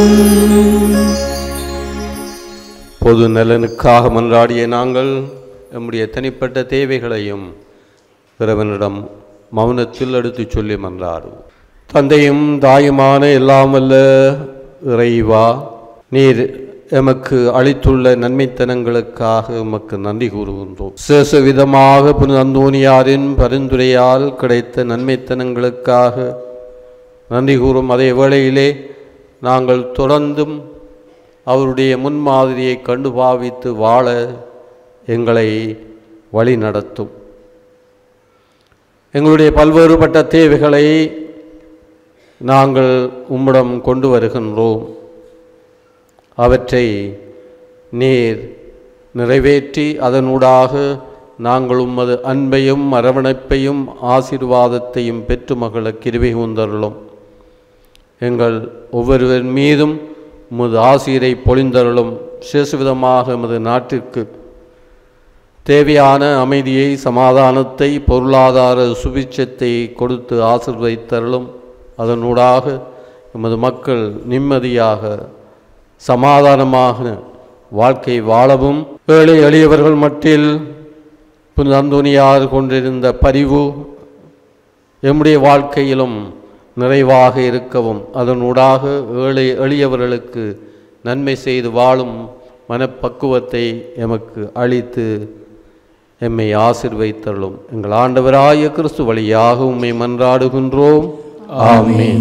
பொது நலனுக்காக மன்றாடிய நாங்கள் நம்முடைய தனிப்பட்ட தேவைகளையும் இறைவனிடம் மௌனத்தில் எடுத்துச் சொல்லி மன்றாடுவோம். தந்தையும் தாயுமான எல்லாம் வல்ல இறைவா, நீர் எமக்கு அளித்துள்ள நன்மைத்தனங்களுக்காக எமக்கு நன்றி கூறுகின்றோம். சேஷ விதமாக புனித அந்தோனியாரின் பரிந்துரையால் கிடைத்த நன்மைத்தனங்களுக்காக நன்றி கூறும் அதே வேளையிலே நாங்கள் தொடர்ந்தும் அவருடைய முன்மாதிரியை கண்டு பாவித்து வாழ எங்களை வழி நடத்தும். எங்களுடைய பல்வேறுபட்ட தேவைகளை நாங்கள் உம்மிடம் கொண்டு வருகின்றோம். அவற்றை நீர் நிறைவேற்றி அதனூடாக நாங்கள் உமது அன்பையும் அரவணைப்பையும் ஆசீர்வாதத்தையும் பெற்று மகள கிருபை கூர்ந்தருளும். எங்கள் ஒவ்வொருவர் மீதும் உமது ஆசீரை பொழிந்தருளும். விசேஷவிதமாக எமது நாட்டிற்கு தேவையான அமைதியை, சமாதானத்தை, பொருளாதார சுபிட்சத்தை கொடுத்து ஆசீர்வதித்தருளும். அதனூடாக எமது மக்கள் நிம்மதியாக சமாதானமாக வாழ்க்கை வாழவும், ஏழை எளியவர்கள் மட்டில் புனித அந்தோனியார் கொண்டிருந்த பரிவு எம்முடைய வாழ்க்கையிலும் நிறைவாக இருக்கவும், அதனூடாக ஏழை எளியவர்களுக்கு நன்மை செய்து வாழும் மனப்பக்குவத்தை எமக்கு அளித்து எம்மை ஆசீர்வதித்தருளும். எங்கள் ஆண்டவராய கிறிஸ்து வழியாக உம்மை மன்றாடுகின்றோம். ஆமென்.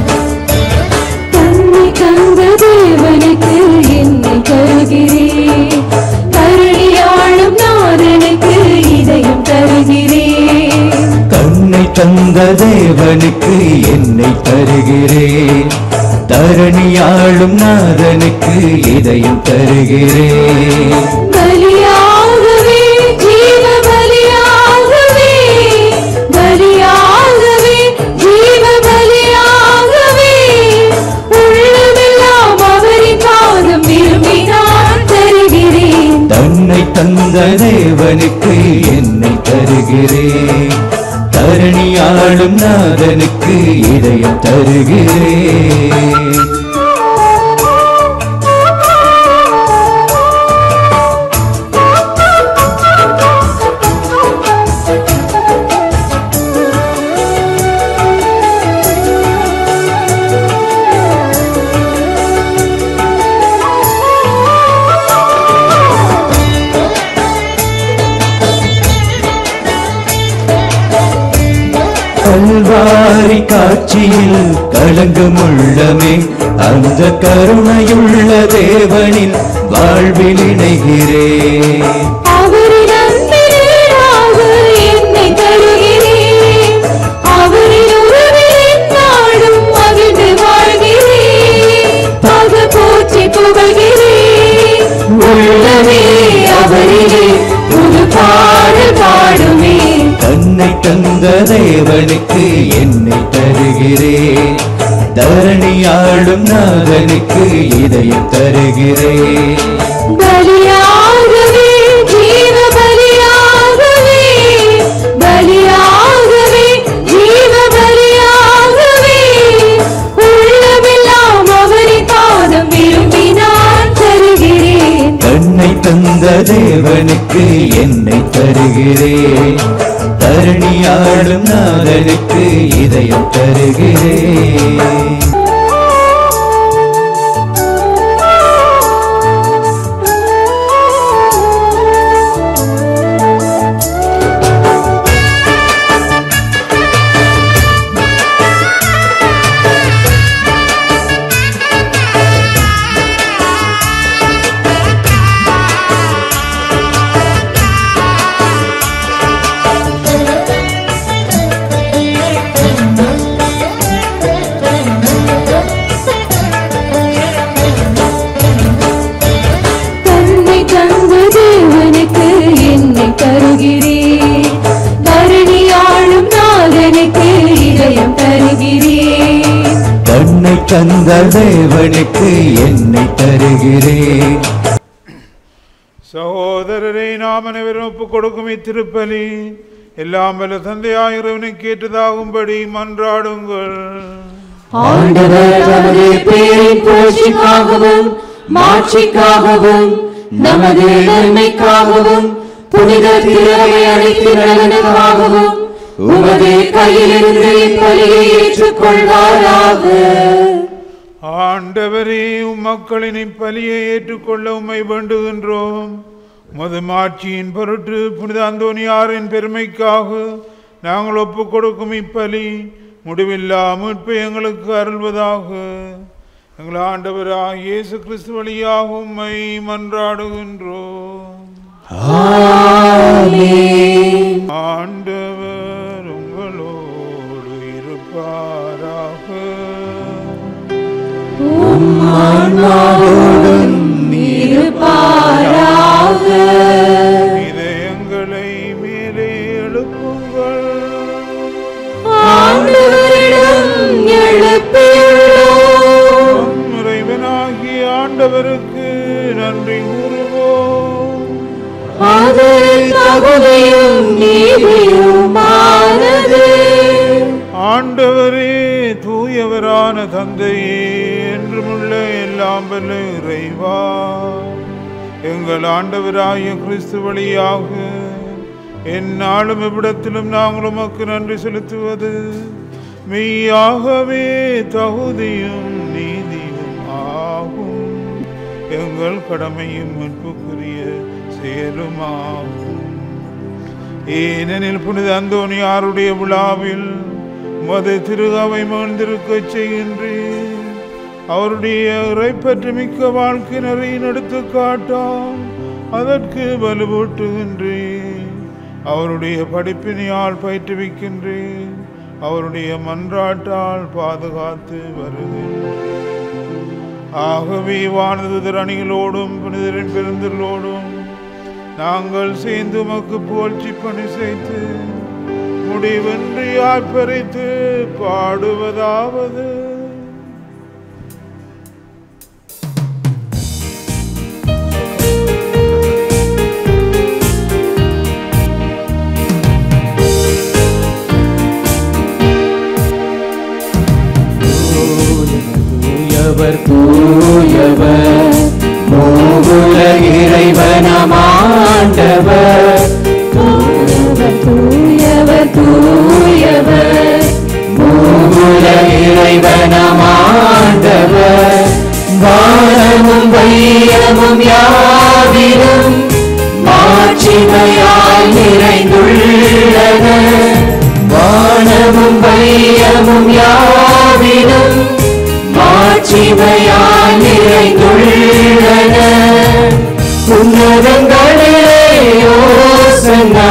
தன்னை தந்த தேவனுக்கு என்னை தருகிறேன், கருணையாளும் நாதனுக்கு இதயம் தருகிறேன். தன்னை தந்த தேவனுக்கு என்னை தருகிறேன், தரணியாளும் நாதனுக்கு இதயம் தருகிறேன். பலியாகவே, ஜீவ பலியாகவே, பலியாகவே, ஜீவ பலியாகவே, உள்ளமெல்லாம் அவரின் பாதம் விரும்பி நான் தருகிறேன். தன்னை தந்த தேவனுக்கு என்னை தருகிறேன், தரணியாளும் நாதனுக்கு இதயம் தருகிறேன். கல்வாரி காட்சியில் களங்கமுள்ளமே, அந்த கருணையுள்ள தேவனின் வாழ்வில் இணைகிறேன். அவரின் அன்பினீடாக என்னை தருகிறேன், அவரின் உறவில் நாடும் மகிழ்ந்து வாழ்கிறேன். பக போற்றி புகழ்கிறேன், உள்ளமே அவரிலே புது பாடல் பாடுமே. தன்னை தந்த தேவனுக்கு என்னை தருகிறேன், தரணியாளும் நாதனுக்கு இதயம் தருகிறேன். பலியாகவே, ஜீவ பலியாகவே, பலியாகவே, ஜீவ பலியாகவே, உள்ளமெல்லாம் அவரின் பாதம் விரும்பி நான் தருகிறேன். தன்னை தந்த தந்த தேவனுக்கு என்னை தருகிறேன். தரணியாளும் நாதனுக்கு இதயம் தருகிறேன். தன்னை தந்த தேவனுக்கு என்னை தருகிறேன். சகோதரரை நாம் அனைவரும் ஒப்புக் கொடுக்கும் இத்திருப்பலி எல்லாம் வல்ல தந்தையாய் இறைவனுக்கு ஏற்றதாகும்படி மன்றாடுங்கள். ஆண்டவர் தமது பேரின் புகழ்ச்சிக்காகவும் மாட்சிக்காகவும் நமது நன்மைக்காகவும் புனித திருவை அழைத்து நலனுக்காகவும் உமது கையிலிருந்து இப்பலியை ஏற்றுக்கொள்வாராக. ஆண்டவரே, மக்களின் இப்பலியை ஏற்றுக்கொள்ள உம்மை வேண்டுகின்றோம். உமது மாட்சியின் பொருட்டு புனித அந்தோனியாரின் பெருமைக்காக நாங்கள் ஒப்புக் கொடுக்கும் இப்பலி முடிவில்லா மீட்பை எங்களுக்கு அருள்வதாக. எங்கள் ஆண்டவராகிய இயேசு கிறிஸ்து வழியாக உம்மை மன்றாடுகின்றோம். ஆண்டவர் உங்களோடு இருப்பாராக. இதயங்களை மேலே எழுப்புங்கள். இறைவனாகிய ஆண்டவருக்கு நன்றி கூறுவோம். ஆண்டவரே, தூயவரான தந்தையே, என்றுமுள்ள எல்லாம் வல்ல இறைவா, எங்கள் ஆண்டவராகிய கிறிஸ்து வழியாக எந்நாளும் எவ்விடத்திலும் நாங்கள் உமக்கு நன்றி செலுத்துவது மெய்யாகவே தகுதியும் நீதியும் ஆகும். எங்கள் கடமையும் மீட்புக்குரிய செயலுமாகும். ஏனெனில் புனித அந்தோனியாருடைய விழாவில் மது திரு அவை மகிழ்ந்திருக்க செய்கின்றேன். அவருடைய இறைப்பற்று மிக்க வாழ்க்கையினரை எடுத்து காட்டால் அதற்கு வலுவூட்டுகின்றேன். அவருடைய படிப்பினையால் பயிற்றுவிக்கின்றேன். அவருடைய மன்றாட்டால் பாதுகாத்து வருகின்றேன். ஆகவே வானதுதர் அணிகளோடும் புனிதரின் பெருந்தலோடும் நாங்கள் சேர்ந்து உமக்கு புகழ்ச்சி பணி செய்து முடிவின்றி ஆர்ப்பரித்து பாடுவதாவது: தூயவர் தூயவர் மூவுல இறைவனமாண்டவர். தூயவர் தூயவர் தூயவர் மூவுல இறைவனமாண்டவர். வானமும் வையமும் யாவிலும் மாட்சிமையால் நிறைந்துள்ளன. வானமும் வையமும் யாவிலும் மாட்சிமையால் நிறைந்துள்ளன. உன்னதங்களிலே ஓசன்னா,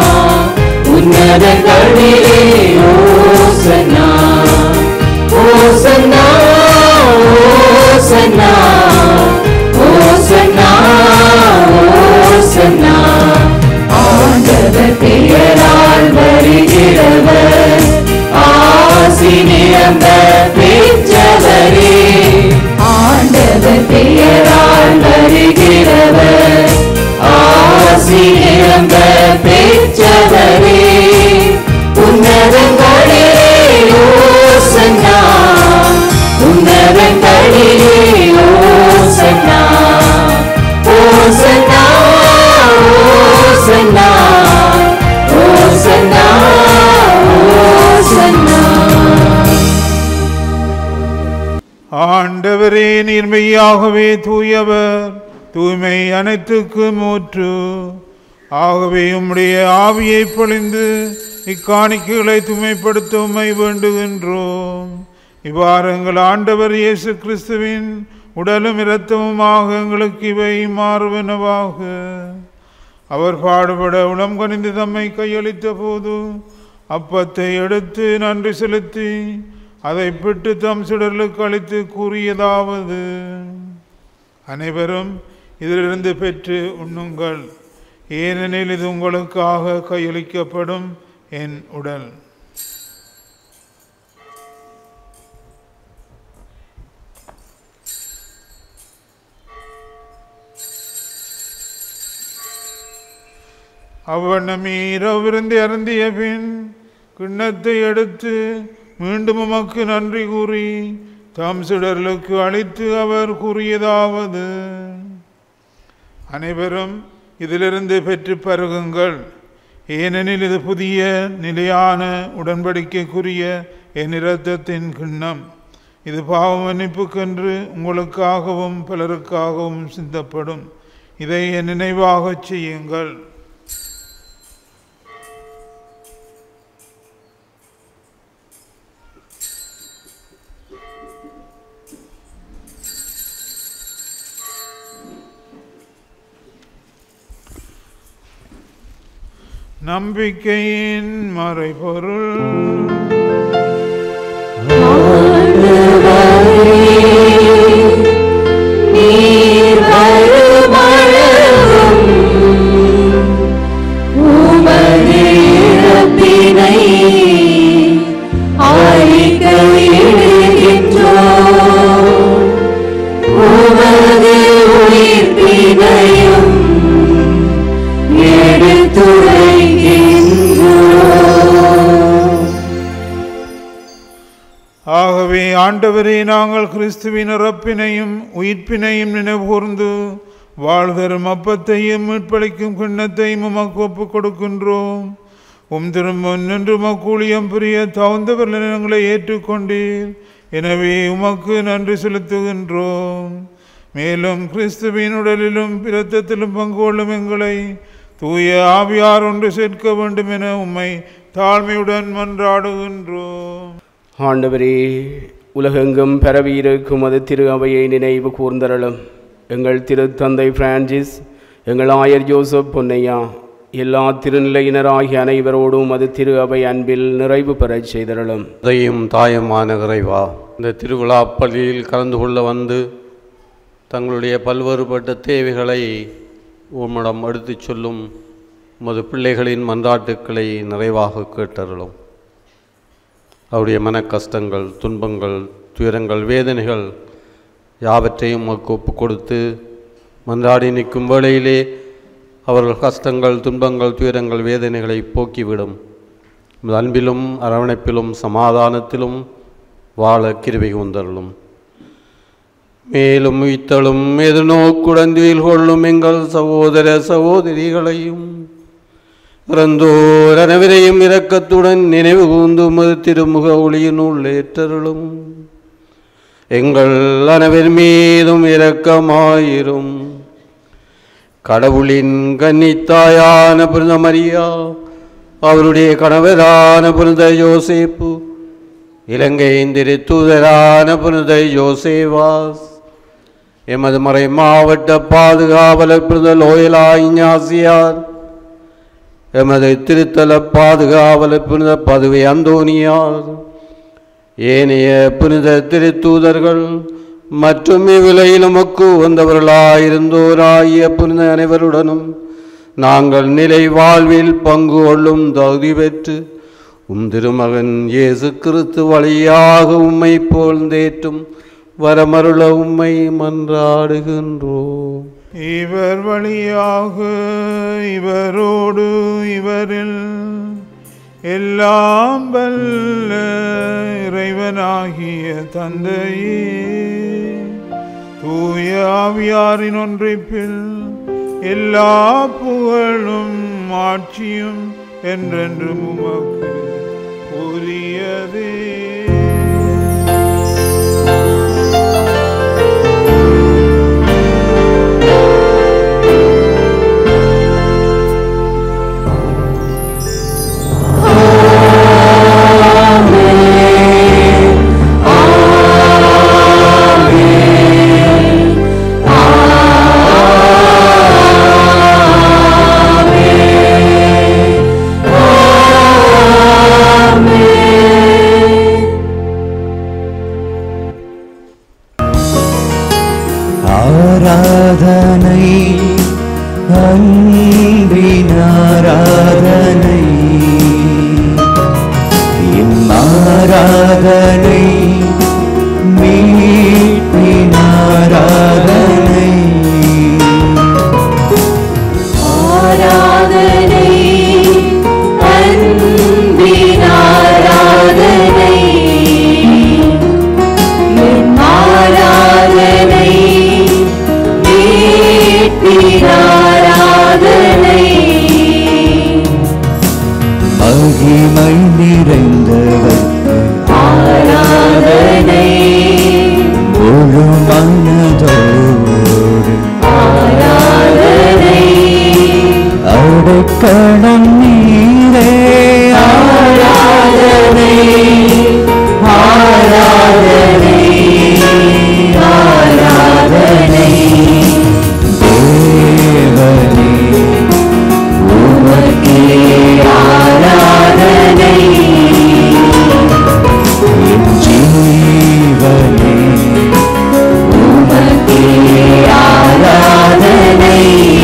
உன்னதங்களிலே ஓசன்னா, ஓசன்னா, ஓசன்னா, ஓசன்னா, ஓசன்னா. ஆண்டவர் பெயரால் வருகிறவர் ஆசி நிரம்ப பெற்றவரே. ஆண்டவர் பெயரால் வருகிறவர் ஆசி நிரம்ப பெற்றவரே. உன்னதங்களிலே ஓசன்னா, உன்னதங்களிலே ஓசன்னா, ஓசன்னா, ஆண்டவரே, நீர் மெய்யாகவே தூயவர், தூய்மை அனைத்துக்கும் ஊற்று. ஆகவே உம்முடைய ஆவியை பொழிந்து இக்காணிக்கைகளை தூய்மைப்படுத்த உம்மை வேண்டுகின்றோம். இவ்வாறு எங்கள் ஆண்டவர் இயேசு கிறிஸ்துவின் உடலும் இரத்தமுமாக எங்களுக்கு இவை மாறுவனவாக. அவர் பாடுபட உளம் கனிந்து தம்மை கையளித்த போது அப்பத்தை எடுத்து நன்றி செலுத்தி அதை பிட்டு தம் சுடர்களுக்கு அளித்து கூறியதாவது: அனைவரும் இதிலிருந்து பெற்று உண்ணுங்கள், ஏனெனில் இது உங்களுக்காக கையளிக்கப்படும் என் உடல். அவ்வண்ணமே இரவிருந்து அருந்திய பின் கிண்ணத்தை எடுத்து மீண்டும் உமக்கு நன்றி கூறி தம் சுடர்களுக்கு அளித்து அவர் கூறியதாவது: அனைவரும் இதிலிருந்து பெற்று பருகுங்கள், ஏனெனில் இது புதிய நிலையான உடன்படிக்கைக்குரிய என் இரத்தத்தின் கிண்ணம். இது பாவ மன்னிப்புக்கென்று உங்களுக்காகவும் பலருக்காகவும் சிந்தப்படும். இதை என் நினைவாகச் செய்யுங்கள். நம்பிக்கையின் மறைபொருள். ஆகவே ஆண்டவரே, நாங்கள் கிறிஸ்துவின் இறப்பினையும் உயிர்ப்பினையும் நினைவுகூர்ந்து வாழ்தரும் அப்பத்தையும் மீட்பளிக்கும் கிண்ணத்தையும் உமக்கு ஒப்புக் கொடுக்கின்றோம். திரும்ப நின்று உமக்கு ஊழியம் புரிய தகுந்தவர் நிலங்களை ஏற்றுக்கொண்டீர். எனவே உமக்கு நன்றி செலுத்துகின்றோம். மேலும் கிறிஸ்துவின் உடலிலும் இரத்தத்திலும் பங்கு கொள்ளும் எங்களை தூய ஆவியார் ஒன்று சேர்க்க வேண்டும் என உம்மை தாழ்மையுடன் மன்றாடுகின்றோம். ஆண்டவரே, உலகெங்கும் பரவியிருக்கும் அது திரு அவையை நினைவு கூர்ந்தருளும். எங்கள் திருத்தந்தை பிரான்சிஸ், எங்கள் ஆயர் ஜோசப் பொன்னையா, எல்லா திருநிலையினராகிய அனைவரோடும் அது திரு அவை அன்பில் நிறைவு பெறச் செய்தருளும். அதையும் தாயமான இறைவா, இந்த திருவிழா பள்ளியில் கலந்து கொள்ள வந்து தங்களுடைய பல்வேறுபட்ட தேவைகளை உம்மிடம் எடுத்துச் சொல்லும் உமது பிள்ளைகளின் மன்றாட்டுக்களை நிறைவாக கேட்டருளும். அவருடைய மன கஷ்டங்கள், துன்பங்கள், துயரங்கள், வேதனைகள் யாவற்றையும் உமக்கு ஒப்புக் கொடுத்து மன்றாடி நிற்கும் வேளையிலே அவர்கள் கஷ்டங்கள், துன்பங்கள், துயரங்கள், வேதனைகளை போக்கிவிடும். அன்பிலும் அரவணைப்பிலும் சமாதானத்திலும் வாழ கிருபை கூர்ந்தருளும். மேலும் உய்த்தலும் எதிர்நோக்குடன் துயில் கொள்ளும் எங்கள் சகோதர சகோதரிகளையும் இறந்தோர் அனைவரையும் இரக்கத்துடன் நினைவு கூர்ந்து உமது திருமுக ஒளியினுள் ஏற்றருளும். எங்கள் அனைவர் மீதும் இரக்கமாயிரும். கடவுளின் கன்னித்தாயான புனித மரியா, அவருடைய கணவரான புனித யோசேப்பு, இலங்கையின் திருத்தூதரான புனித யோசேவாஸ், எமது மறை மாவட்ட பாதுகாவலர் புனித லோயலா இஞ்ஞாசியார், எமது திருத்தல பாதுகாவலர் புனித பதுவை அந்தோனியார், ஏனைய புனித திருத்தூதர்கள் மற்றும் இவ்வுலகில் உமக்கு வந்தவர்களாயிருந்தோராகிய புனித அனைவருடனும் நாங்கள் நிலை வாழ்வில் பங்கு கொள்ளும் தகுதி பெற்று திருமகன் இயேசு கிறிஸ்து வழியாக உம்மை போழ்ந்தேற்றும் வரமருள உம்மை மன்றாடுகின்றோம். இவர் வழியாக இவரோடு இவரில் எல்லாம் வல்ல இறைவனாகிய தந்தையே, தூய ஆவியாரின் ஒன்றிப்பில் எல்லா புகழும் ஆட்சியும் என்றென்றும் உமக்கு உரியதே. ஆராதனை அன்பின் ஆராதனை ஆராதனை மீட்பின் ஆராதனை ஆராதனை அன்பின் ஆராதனை ஆராதனை மீட்பின் ஆராதனை மகிமை நிறைந்தவர் ஆராதனை முழு மனதோடு ஆராதனை அடைக்கலம் நீரே ஆராதனை ஆராதனை ஆராதனை தேவனே உமக்கே ஆராதனை ஜீவனே உமக்கே ஆராதனை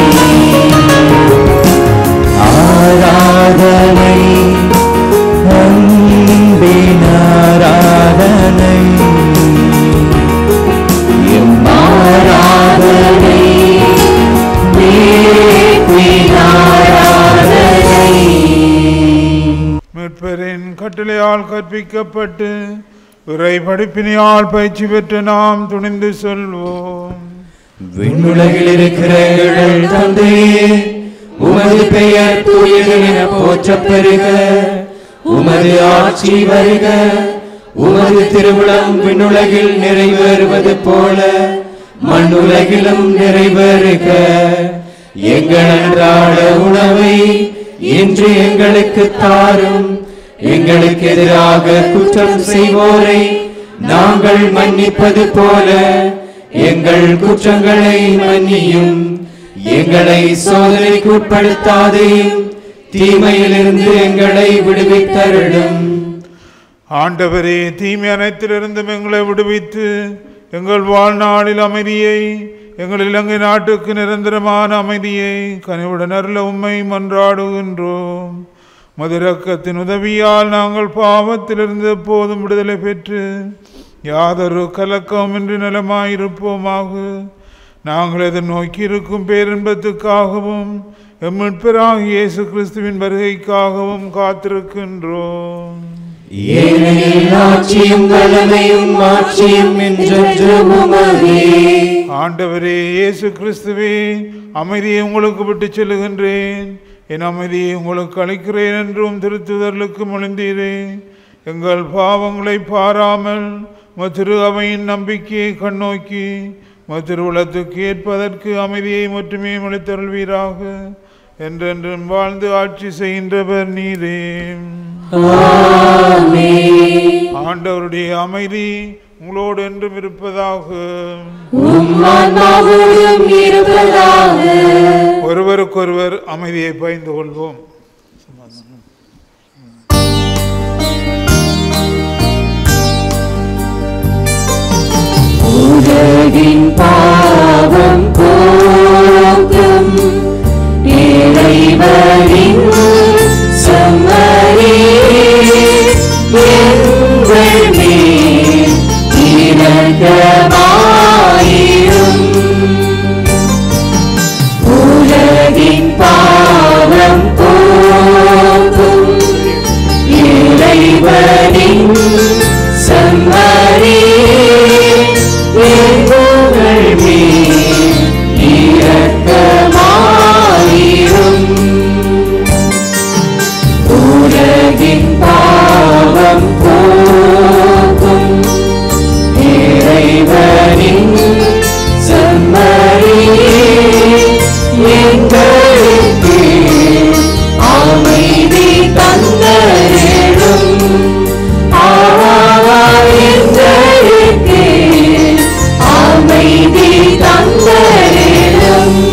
ஆராதனை அன்பின் ஆராதனை ஆராதனை மீட்பின் ஆராதனை மீட்பரின் கட்டளையால் கற்பிக்கப்பட்டு இறை படிப்பினையால் பயிற்சி பெற்று நாம் துணிந்து சொல்வோம். விண்ணுலகில் இருக்கிற எங்கள் தந்தையே, உமது பெயர் தூயது என போற்றப் பெறுக. உமது ஆட்சி வருக. உமது திருவிழம் விண்ணுலகில் நிறைவேறுவது போல மண்ணுலகிலும் நிறைவேறுக. எங்கள் அன்றாட உணவை இன்று எங்களுக்கு தாரும். எங்களுக்கு எதிராக குற்றம் செய்வோரை நாங்கள் மன்னிப்பது போல எங்கள் குற்றங்களை மன்னியும். எங்களை சோதனைக்கு உட்படுத்தாதேயும், தீமையிலிருந்து எங்களை விடுவித்தருளும். ஆண்டவரே, தீமை அனைத்திலிருந்தும் எங்களை விடுவித்து எங்கள் வாழ்நாளில் அமைதியை, எங்கள் இலங்கை நாட்டுக்கு நிரந்தரமான அமைதியை கனிவுடன் அருள உம்மை மன்றாடுகின்றோம். மதுரக்கத்தின் உதவியால் நாங்கள் பாவத்திலிருந்து எப்போதும் விடுதலை பெற்று யாதொரு கலக்கமின்றி நலமாயிருப்போமாக. நாங்கள் எதிர்நோக்கி இருக்கும் பேரின்பத்துக்காகவும் எம்மிட்பராகிய இயேசு கிறிஸ்துவின் வருகைக்காகவும் காத்திருக்கின்றோம். ஆண்டவரே இயேசு கிறிஸ்துவே, அமைதியை உங்களுக்கு விட்டு செல்லுகின்றேன், என் அமைதியை உங்களுக்கு அளிக்கிறேன் என்றும் திருத்துதலுக்கு மொழிந்தீரே. எங்கள் பாவங்களை பாராமல் மத்திரு அவையின் நம்பிக்கையை கண்ணோக்கி மத்திருவுலத்துக்கு ஏற்பதற்கு அமைதியை மட்டுமே அளித்தருள்வீராக. என்றென்றும் வாழ்ந்து ஆட்சி செய்கின்றவர் நீரே. ஆண்டவருடைய அமைதி உங்களோடு என்றும் இருப்பதாக. ஒருவருக்கொருவர் அமைதியை பகிர்ந்து கொள்வோம். உலகின் பாவம் போக்கும் இறைவனின் செம்மறி எங்கள் மேல் இரக்கமாயிரும். உலகின் பாவம் போக்கும் இறைவனின் செம்மறி எங்கள் மேல் இரக்கமாயிரும். உலகின் பாவம் போக்கும் இறைவனின் செம்மறி எங்களுக்கு அமைதி தந்தருளும். எங்களுக்கு அமைதி தந்தருளும்.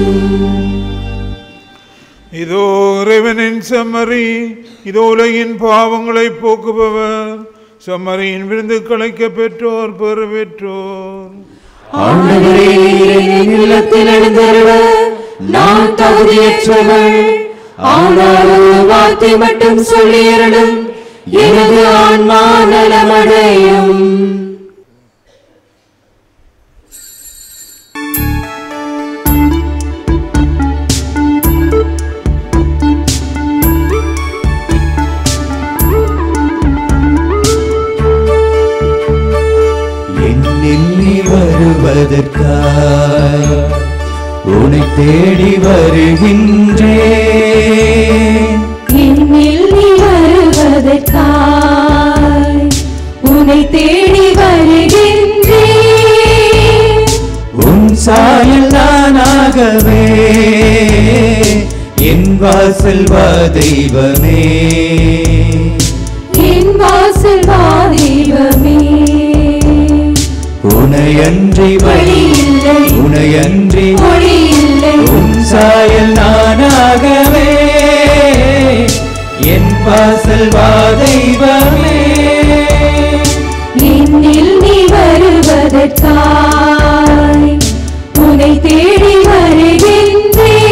இதோ இறைவனின் செம்மறி, இதோ உலகின் பாவங்களை போக்குபவர். செம்மறியின் விருந்து களைக்க பெற்றோர் பெறு பெற்றோர். ஆண்டவரே, என் இல்லத்தில் எழுந்தருள நான் தகுதியற்றவள். ஆனாலும் வார்த்தை மட்டும் சொல்லியருளும், எனது ஆன்மா நலமடையும். வருவதற்காய் உன்னை தேடி வருகின்றேன். என்னில் நீ வருவதற்காய் உன்னை தேடி வருகின்றேன். உன் சாயல் நானாகவே என் வாசல் வா தெய்வமே, என் வாசல் வா தெய்வமே. உனையன்றி வழி இல்லை, உனையன்றி ஒளி இல்லை. உன் சாயல் நானாகவே என் வாசல் வா தெய்வமே. என்னில் நீ வருவதற்காய் உன்னை தேடி வருகின்றேன்.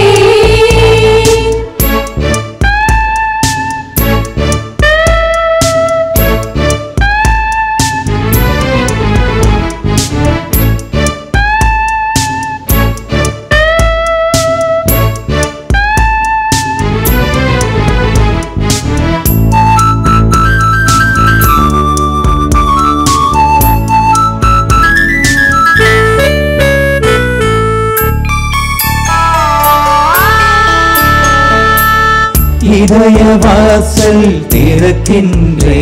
இதய வாசல் திறக்கின்றே,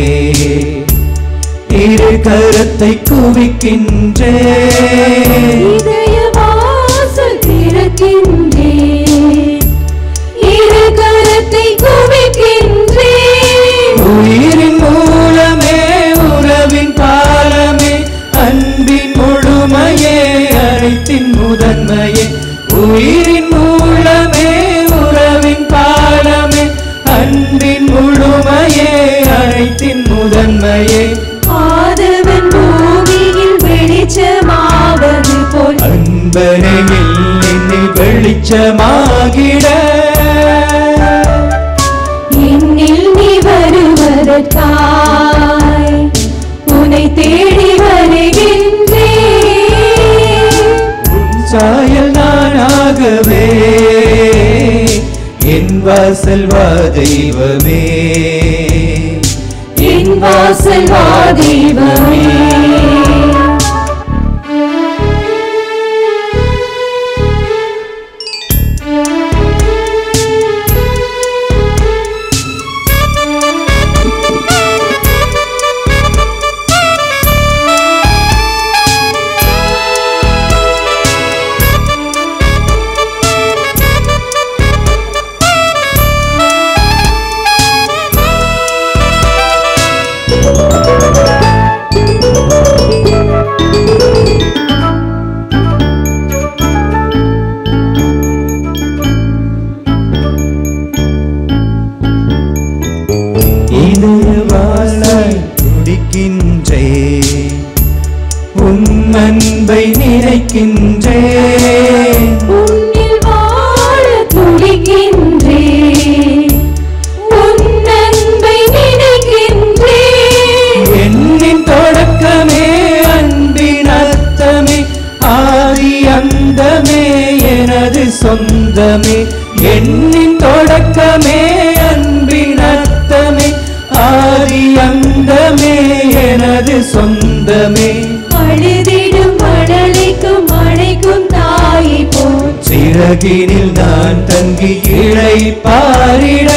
இரு கரத்தை குவிக்கின்றே. இதய வாசல் திறக்கின்றேன், இரு கரத்தை குவிக்கின்றேன். உயிரின் மூலமே, உறவின் பாலமே, அன்பின் முழுமையே, அனைத்தின் முதன்மையே. உயிரின் மூலமே, உறவின் பாலமே, அன்பின் முழுமையே, அனைத்தின் முதன்மையே. ஆதவன் பூமியில் வெளிச்சமாவது போல் அன்பனையில் என்னில் வெளிச்சமாகிட, என்னில் நீ வருவதற்காய் உன்னை தேடி வருகின்றேன். சாயல் நானாகவே என் வாசல் வா தெய்வமே, என் வாசல் வா தெய்வமே. இதய வாசல் துடிக்கின்றே, உன் அன்பை நினைக்கின்றே. உன்னில் வாழ துடிக்கின்றேன், உன் அன்பை நினைக்கின்றேன். என்னின் தொடக்கமே, அன்பின் அர்த்தமே, ஆதி அந்தமே, எனது சொந்தமே. என்னின் தொடக்கமே, அன்பின் அர்த்தமே, ஆதி அந்தமே, எனது சொந்தமே. அழுதிடும் மழலைக்கும் அழைக்கும் தாயை போல் சிறகினில் நான் தங்கி இளைப்பாரிட.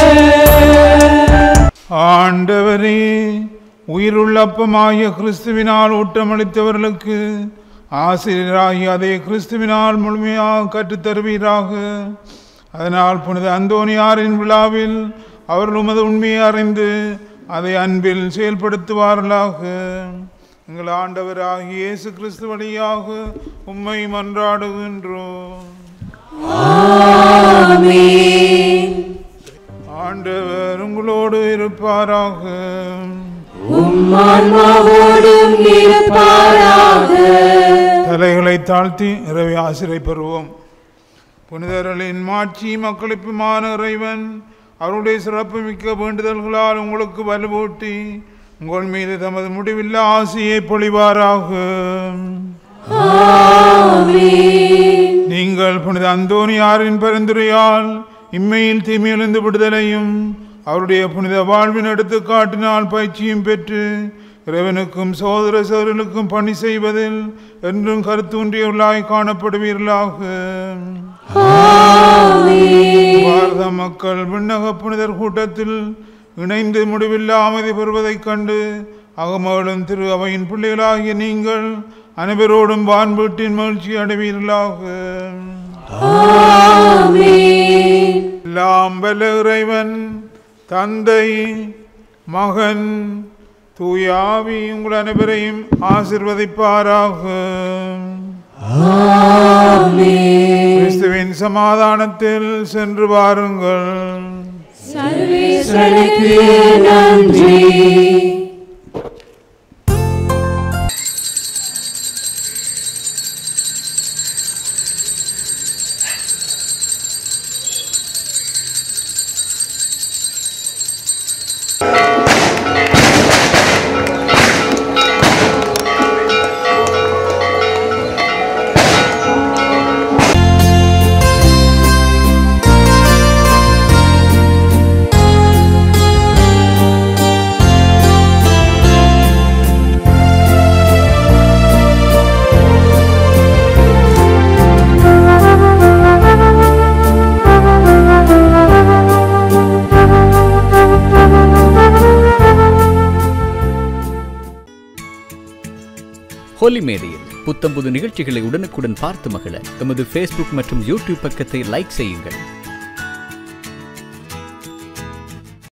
ஆண்டவரே, உயிருள்ள அப்பமாகிய கிறிஸ்துவினால் ஊட்டமளித்தவர்களுக்கு ஆசிரியராகி அதே கிறிஸ்துவினால் முழுமையாக கற்றுத்தருவீராக. அதனால் புனித அந்தோனியாரின் விழாவில் அவர்கள் உமது உண்மையை அறிந்து அதை அன்பில் செயல்படுத்துவார்களாக. எங்கள் ஆண்டவராகிய இயேசு கிறிஸ்து வழியாக உம்மை மன்றாடுகின்றோம். ஆமென். ஆண்டவர் உங்களோடு இருப்பாராக. உம் ஆன்மாவோடும் இருப்பாராக. தலைகளை தாழ்த்தி இறைவை ஆசிரை பெறுவோம். புனிதர்களின் மாட்சி மக்களிப்புமான இறைவன் அவருடைய சிறப்பு மிக்க வேண்டுதல்களால் உங்களுக்கு வலுவூட்டி உங்கள் மீது தமது முடிவில்லா ஆசையை பொழிவாராக. நீங்கள் புனித அந்தோனியாரின் பரிந்துரையால் இம்மையில் தீமையிலிருந்து விடுதலையும் அவருடைய புனித வாழ்வின் எடுத்துக்காட்டினால் பயிற்சியும் பெற்று இறைவனுக்கும் சகோதர சகோதரர்களுக்கும் பணி செய்வதில் என்றும் கருத்தூன்றியவர்களாய் காணப்படுவீர்களாக. பாரத மக்கள் விண்ணக புனிதர் கூட்டத்தில் இணைந்து முடிவில்லா அமைதி பெறுவதைக் கண்டு அகமகளும் திரு அவையின் பிள்ளைகளாகிய நீங்கள் அனைவரோடும் வான்பீட்டின் மகிழ்ச்சி அடைவீர்களாக. எல்லாம் வல்ல இறைவன் தந்தை மகன் தூயாவி உங்கள் அனைவரையும் ஆசீர்வதிப்பாராக. கிறிஸ்துவின் சமாதானத்தில் சென்று வாருங்கள். சர்வேஸ்வரனுக்கு நன்றி. ஹோலி மேடையில் புத்தம்புது நிகழ்ச்சிகளை உடனுக்குடன் பார்த்து மகிழ எமது ஃபேஸ்புக் மற்றும் யூடியூப் பக்கத்தை லைக் செய்யுங்கள்.